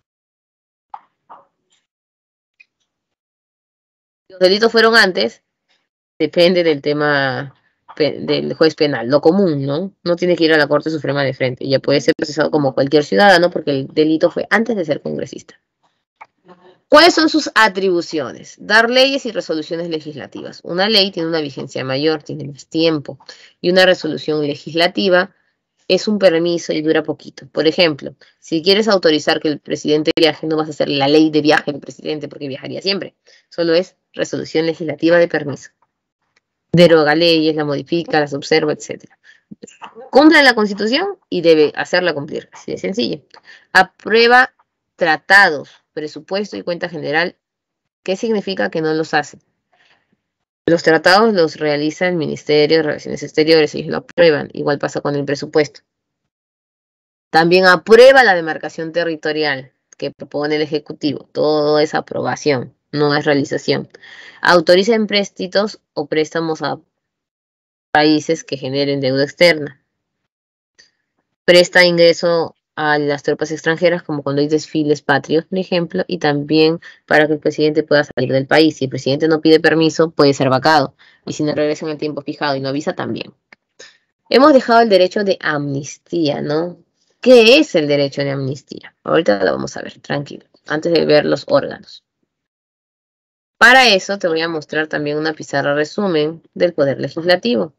Los delitos fueron antes, depende del tema del juez penal, lo común, ¿no? No tiene que ir a la Corte Suprema de frente, ya puede ser procesado como cualquier ciudadano porque el delito fue antes de ser congresista. ¿Cuáles son sus atribuciones? Dar leyes y resoluciones legislativas. Una ley tiene una vigencia mayor, tiene más tiempo, y una resolución legislativa es un permiso y dura poquito. Por ejemplo, si quieres autorizar que el presidente viaje, no vas a hacer la ley de viaje del presidente porque viajaría siempre. Solo es resolución legislativa de permiso. Deroga leyes, la modifica, las observa, etcétera. Cumple la Constitución y debe hacerla cumplir. Así de sencillo. Aprueba tratados, presupuesto y cuenta general. ¿Qué significa que no los hace? Los tratados los realiza el Ministerio de Relaciones Exteriores, ellos lo aprueban. Igual pasa con el presupuesto. También aprueba la demarcación territorial que propone el Ejecutivo. Todo es aprobación, no es realización. Autoriza empréstitos o préstamos a países que generen deuda externa. Presta ingreso a las tropas extranjeras, como cuando hay desfiles patrios, por ejemplo, y también para que el presidente pueda salir del país. Si el presidente no pide permiso, puede ser vacado. Y si no regresa en el tiempo fijado y no avisa, también. Hemos dejado el derecho de amnistía, ¿no? ¿Qué es el derecho de amnistía? Ahorita lo vamos a ver, tranquilo, antes de ver los órganos. Para eso te voy a mostrar también una pizarra resumen del Poder Legislativo.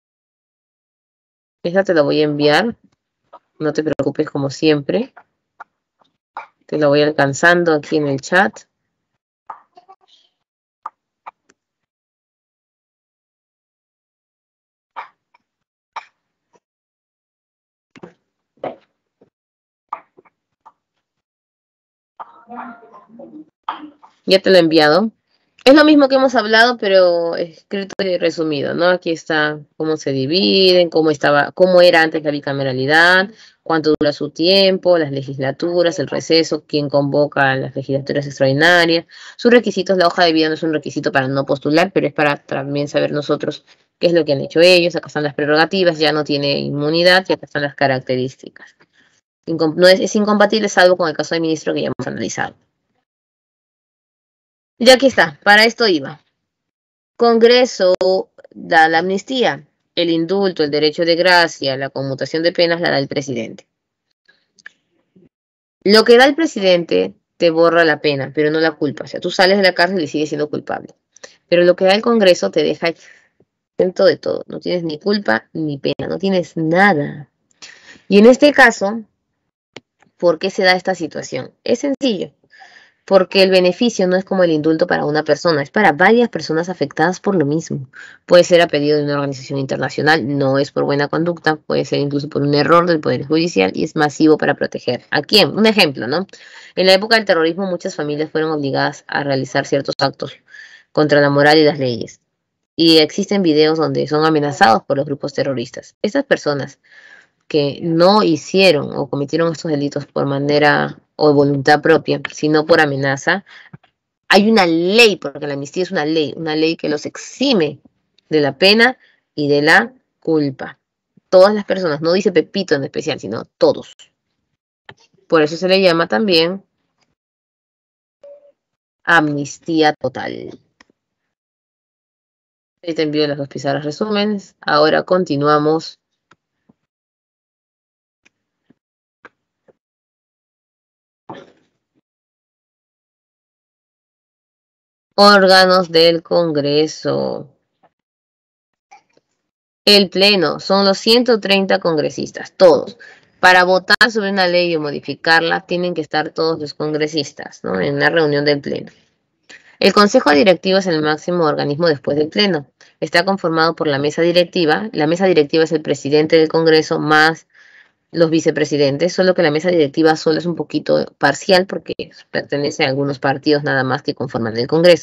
Esta te la voy a enviar. No te preocupes, como siempre. Te la voy alcanzando aquí en el chat. Ya te lo he enviado. Es lo mismo que hemos hablado, pero escrito y resumido, ¿no? Aquí está cómo se dividen, cómo estaba, cómo era antes la bicameralidad, cuánto dura su tiempo, las legislaturas, el receso, quién convoca a las legislaturas extraordinarias, sus requisitos. La hoja de vida no es un requisito para no postular, pero es para también saber nosotros qué es lo que han hecho ellos. Acá están las prerrogativas, ya no tiene inmunidad, y acá están las características. Incom- no es, es incompatible, salvo con el caso de ministro que ya hemos analizado. Y aquí está, para esto iba. Congreso da la amnistía, el indulto, el derecho de gracia, la conmutación de penas la da el presidente. Lo que da el presidente te borra la pena, pero no la culpa. O sea, tú sales de la cárcel y sigues siendo culpable. Pero lo que da el Congreso te deja exento de todo. No tienes ni culpa ni pena, no tienes nada. Y en este caso, ¿por qué se da esta situación? Es sencillo. Porque el beneficio no es como el indulto para una persona, es para varias personas afectadas por lo mismo. Puede ser a pedido de una organización internacional, no es por buena conducta, puede ser incluso por un error del Poder Judicial y es masivo para proteger. ¿A quién? Un ejemplo, ¿no? En la época del terrorismo muchas familias fueron obligadas a realizar ciertos actos contra la moral y las leyes. Y existen videos donde son amenazados por los grupos terroristas. Estas personas que no hicieron o cometieron estos delitos por manera o voluntad propia, sino por amenaza, hay una ley, porque la amnistía es una ley, una ley que los exime de la pena y de la culpa. Todas las personas, no dice Pepito en especial, sino todos. Por eso se le llama también amnistía total. Ahí te envío las dos pizarras resúmenes. Ahora continuamos. Órganos del Congreso. El Pleno, son los ciento treinta congresistas, todos. Para votar sobre una ley o modificarla, tienen que estar todos los congresistas, ¿no? En una reunión del Pleno. El Consejo Directivo es el máximo organismo después del Pleno. Está conformado por la mesa directiva. La mesa directiva es el presidente del Congreso más los vicepresidentes, solo que la mesa directiva solo es un poquito parcial porque pertenece a algunos partidos nada más que conforman el Congreso.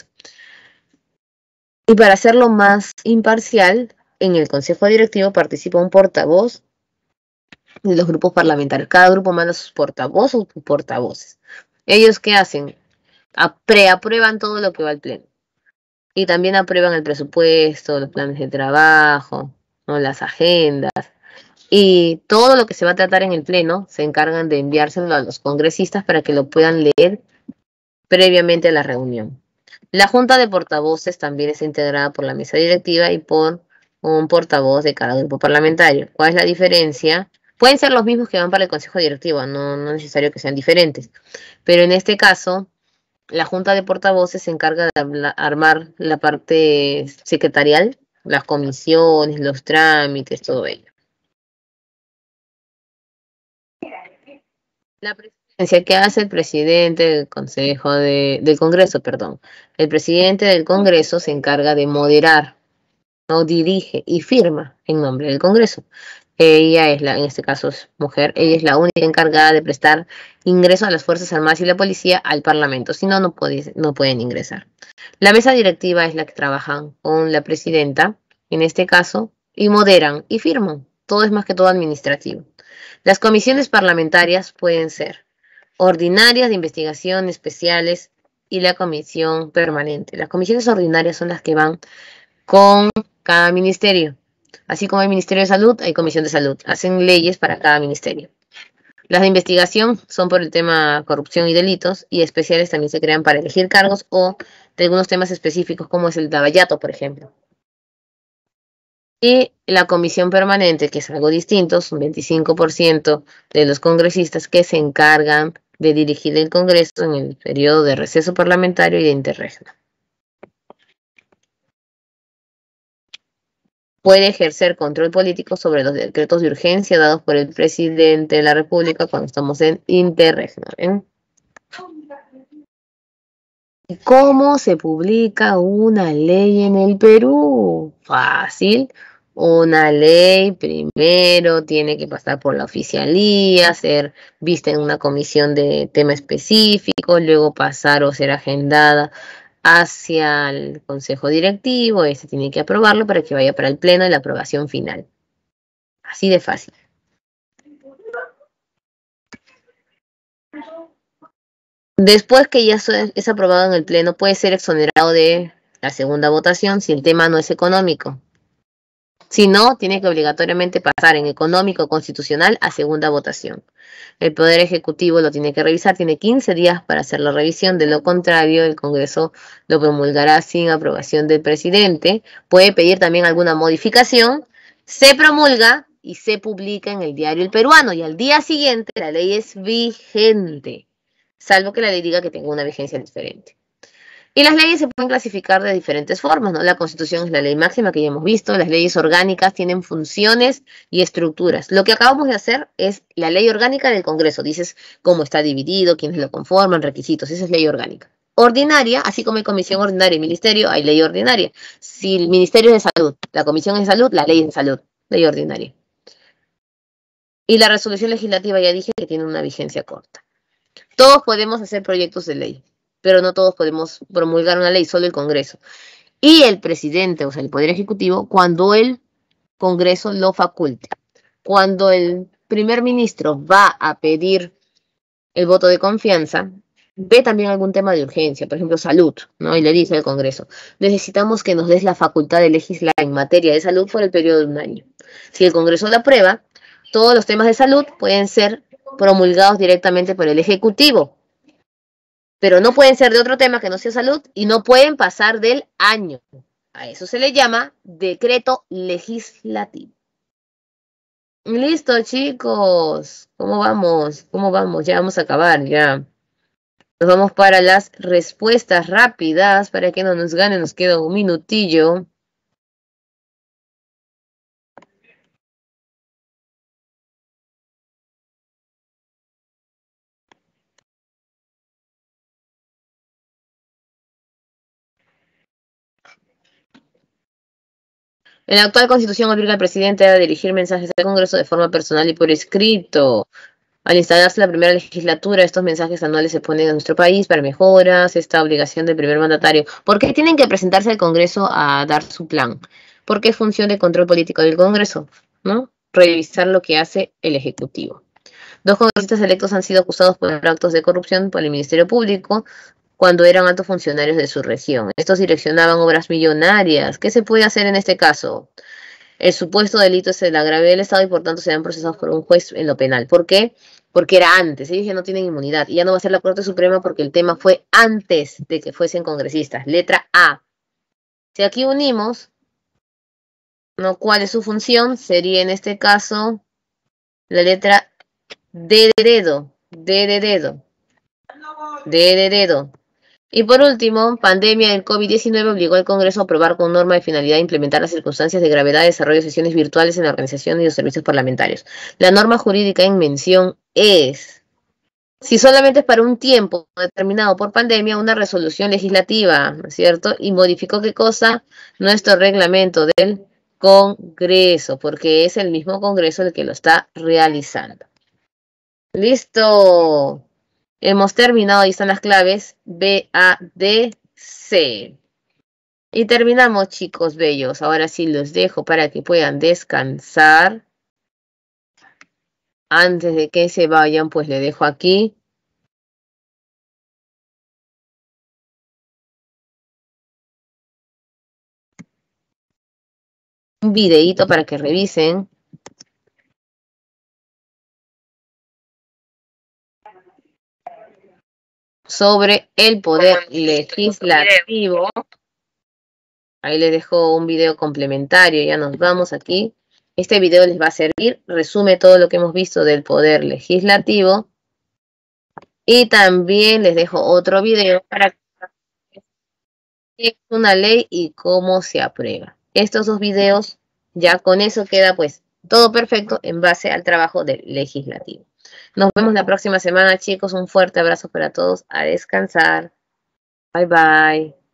Y para hacerlo más imparcial, en el Consejo Directivo participa un portavoz de los grupos parlamentarios. Cada grupo manda sus portavoces o sus portavoces. ¿Ellos qué hacen? Preaprueban todo lo que va al Pleno. Y también aprueban el presupuesto, los planes de trabajo, ¿no? Las agendas. Y todo lo que se va a tratar en el Pleno se encargan de enviárselo a los congresistas para que lo puedan leer previamente a la reunión. La Junta de Portavoces también es integrada por la mesa directiva y por un portavoz de cada grupo parlamentario. ¿Cuál es la diferencia? Pueden ser los mismos que van para el Consejo Directivo, no, no es necesario que sean diferentes. Pero en este caso, La Junta de Portavoces se encarga de habla- armar la parte secretarial, las comisiones, los trámites, todo ello. La presidencia que hace el presidente del Consejo de, del Congreso, perdón. El presidente del Congreso se encarga de moderar, no dirige y firma en nombre del Congreso. Ella es la, en este caso es mujer, ella es la única encargada de prestar ingreso a las Fuerzas Armadas y la policía al Parlamento, si no, no, puede, no pueden ingresar. La mesa directiva es la que trabajan con la presidenta, en este caso, y moderan y firman. Todo es más que todo administrativo. Las comisiones parlamentarias pueden ser ordinarias de investigación, especiales y la comisión permanente. Las comisiones ordinarias son las que van con cada ministerio. Así como hay Ministerio de Salud, hay Comisión de Salud. Hacen leyes para cada ministerio. Las de investigación son por el tema corrupción y delitos, y especiales también se crean para elegir cargos o de algunos temas específicos, como es el Lavallato, por ejemplo. Y la comisión permanente, que es algo distinto, son veinticinco por ciento de los congresistas que se encargan de dirigir el Congreso en el periodo de receso parlamentario y de interregno. Puede ejercer control político sobre los decretos de urgencia dados por el presidente de la República cuando estamos en interregno. ¿eh? ¿Cómo se publica una ley en el Perú? Fácil. Una ley primero tiene que pasar por la oficialía, ser vista en una comisión de tema específico, luego pasar o ser agendada hacia el consejo directivo. Este tiene que aprobarlo para que vaya para el pleno y la aprobación final. Así de fácil. Después que ya es aprobado en el pleno, puede ser exonerado de la segunda votación si el tema no es económico. Si no, tiene que obligatoriamente pasar en económico constitucional a segunda votación. El Poder Ejecutivo lo tiene que revisar, tiene quince días para hacer la revisión, de lo contrario el Congreso lo promulgará sin aprobación del presidente. Puede pedir también alguna modificación, se promulga y se publica en el Diario El Peruano, y al día siguiente la ley es vigente, salvo que la ley diga que tenga una vigencia diferente. Y las leyes se pueden clasificar de diferentes formas, ¿no? La Constitución es la ley máxima que ya hemos visto, las leyes orgánicas tienen funciones y estructuras. Lo que acabamos de hacer es la ley orgánica del Congreso, dices cómo está dividido, quiénes lo conforman, requisitos, esa es ley orgánica. Ordinaria, así como hay comisión ordinaria y ministerio, hay ley ordinaria. Si el ministerio es de salud, la comisión es de salud, la ley es de salud, ley ordinaria. Y la resolución legislativa ya dije que tiene una vigencia corta. Todos podemos hacer proyectos de ley, pero no todos podemos promulgar una ley, solo el Congreso. Y el presidente, o sea, el Poder Ejecutivo, cuando el Congreso lo faculte. Cuando el primer ministro va a pedir el voto de confianza, ve también algún tema de urgencia, por ejemplo, salud, ¿no? Y le dice al Congreso, necesitamos que nos des la facultad de legislar en materia de salud por el periodo de un año. Si el Congreso lo aprueba, todos los temas de salud pueden ser promulgados directamente por el Ejecutivo, pero no pueden ser de otro tema que no sea salud y no pueden pasar del año. A eso se le llama decreto legislativo. Listo, chicos. ¿Cómo vamos? ¿Cómo vamos? Ya vamos a acabar, ya. Nos vamos para las respuestas rápidas, para que no nos gane, nos queda un minutillo. En la actual Constitución obliga al presidente a dirigir mensajes al Congreso de forma personal y por escrito. Al instalarse la primera legislatura, estos mensajes anuales se ponen en nuestro país para mejoras, esta obligación del primer mandatario. ¿Por qué tienen que presentarse al Congreso a dar su plan? Porque es función de control político del Congreso, ¿no? Revisar lo que hace el Ejecutivo. Dos congresistas electos han sido acusados por actos de corrupción por el Ministerio Público cuando eran altos funcionarios de su región. Estos direccionaban obras millonarias. ¿Qué se puede hacer en este caso? El supuesto delito es el agravio del Estado y por tanto serán procesados por un juez en lo penal. ¿Por qué? Porque era antes. Ellos ya no tienen inmunidad y ya no va a ser la Corte Suprema porque el tema fue antes de que fuesen congresistas. Letra A. Si aquí unimos, ¿no? ¿Cuál es su función? Sería en este caso la letra D de dedo. D de dedo. D de dedo. Y por último, pandemia del COVID diecinueve obligó al Congreso a aprobar con norma de finalidad implementar las circunstancias de gravedad de desarrollo de sesiones virtuales en la organización y los servicios parlamentarios. La norma jurídica en mención es, si solamente es para un tiempo determinado por pandemia, una resolución legislativa, ¿no es cierto? Y modificó qué cosa, nuestro reglamento del Congreso, porque es el mismo Congreso el que lo está realizando. Listo. Hemos terminado, ahí están las claves B, A, D, C. Y terminamos, chicos bellos. Ahora sí los dejo para que puedan descansar. Antes de que se vayan, pues le dejo aquí un videíto para que revisen. Sobre el poder legislativo. Ahí les dejo un video complementario, ya nos vamos aquí. Este video les va a servir, resume todo lo que hemos visto del poder legislativo. Y también les dejo otro video para que qué es una ley y cómo se aprueba. Estos dos videos, ya con eso queda pues todo perfecto en base al trabajo del legislativo. Nos vemos la próxima semana, chicos. Un fuerte abrazo para todos. A descansar. Bye, bye.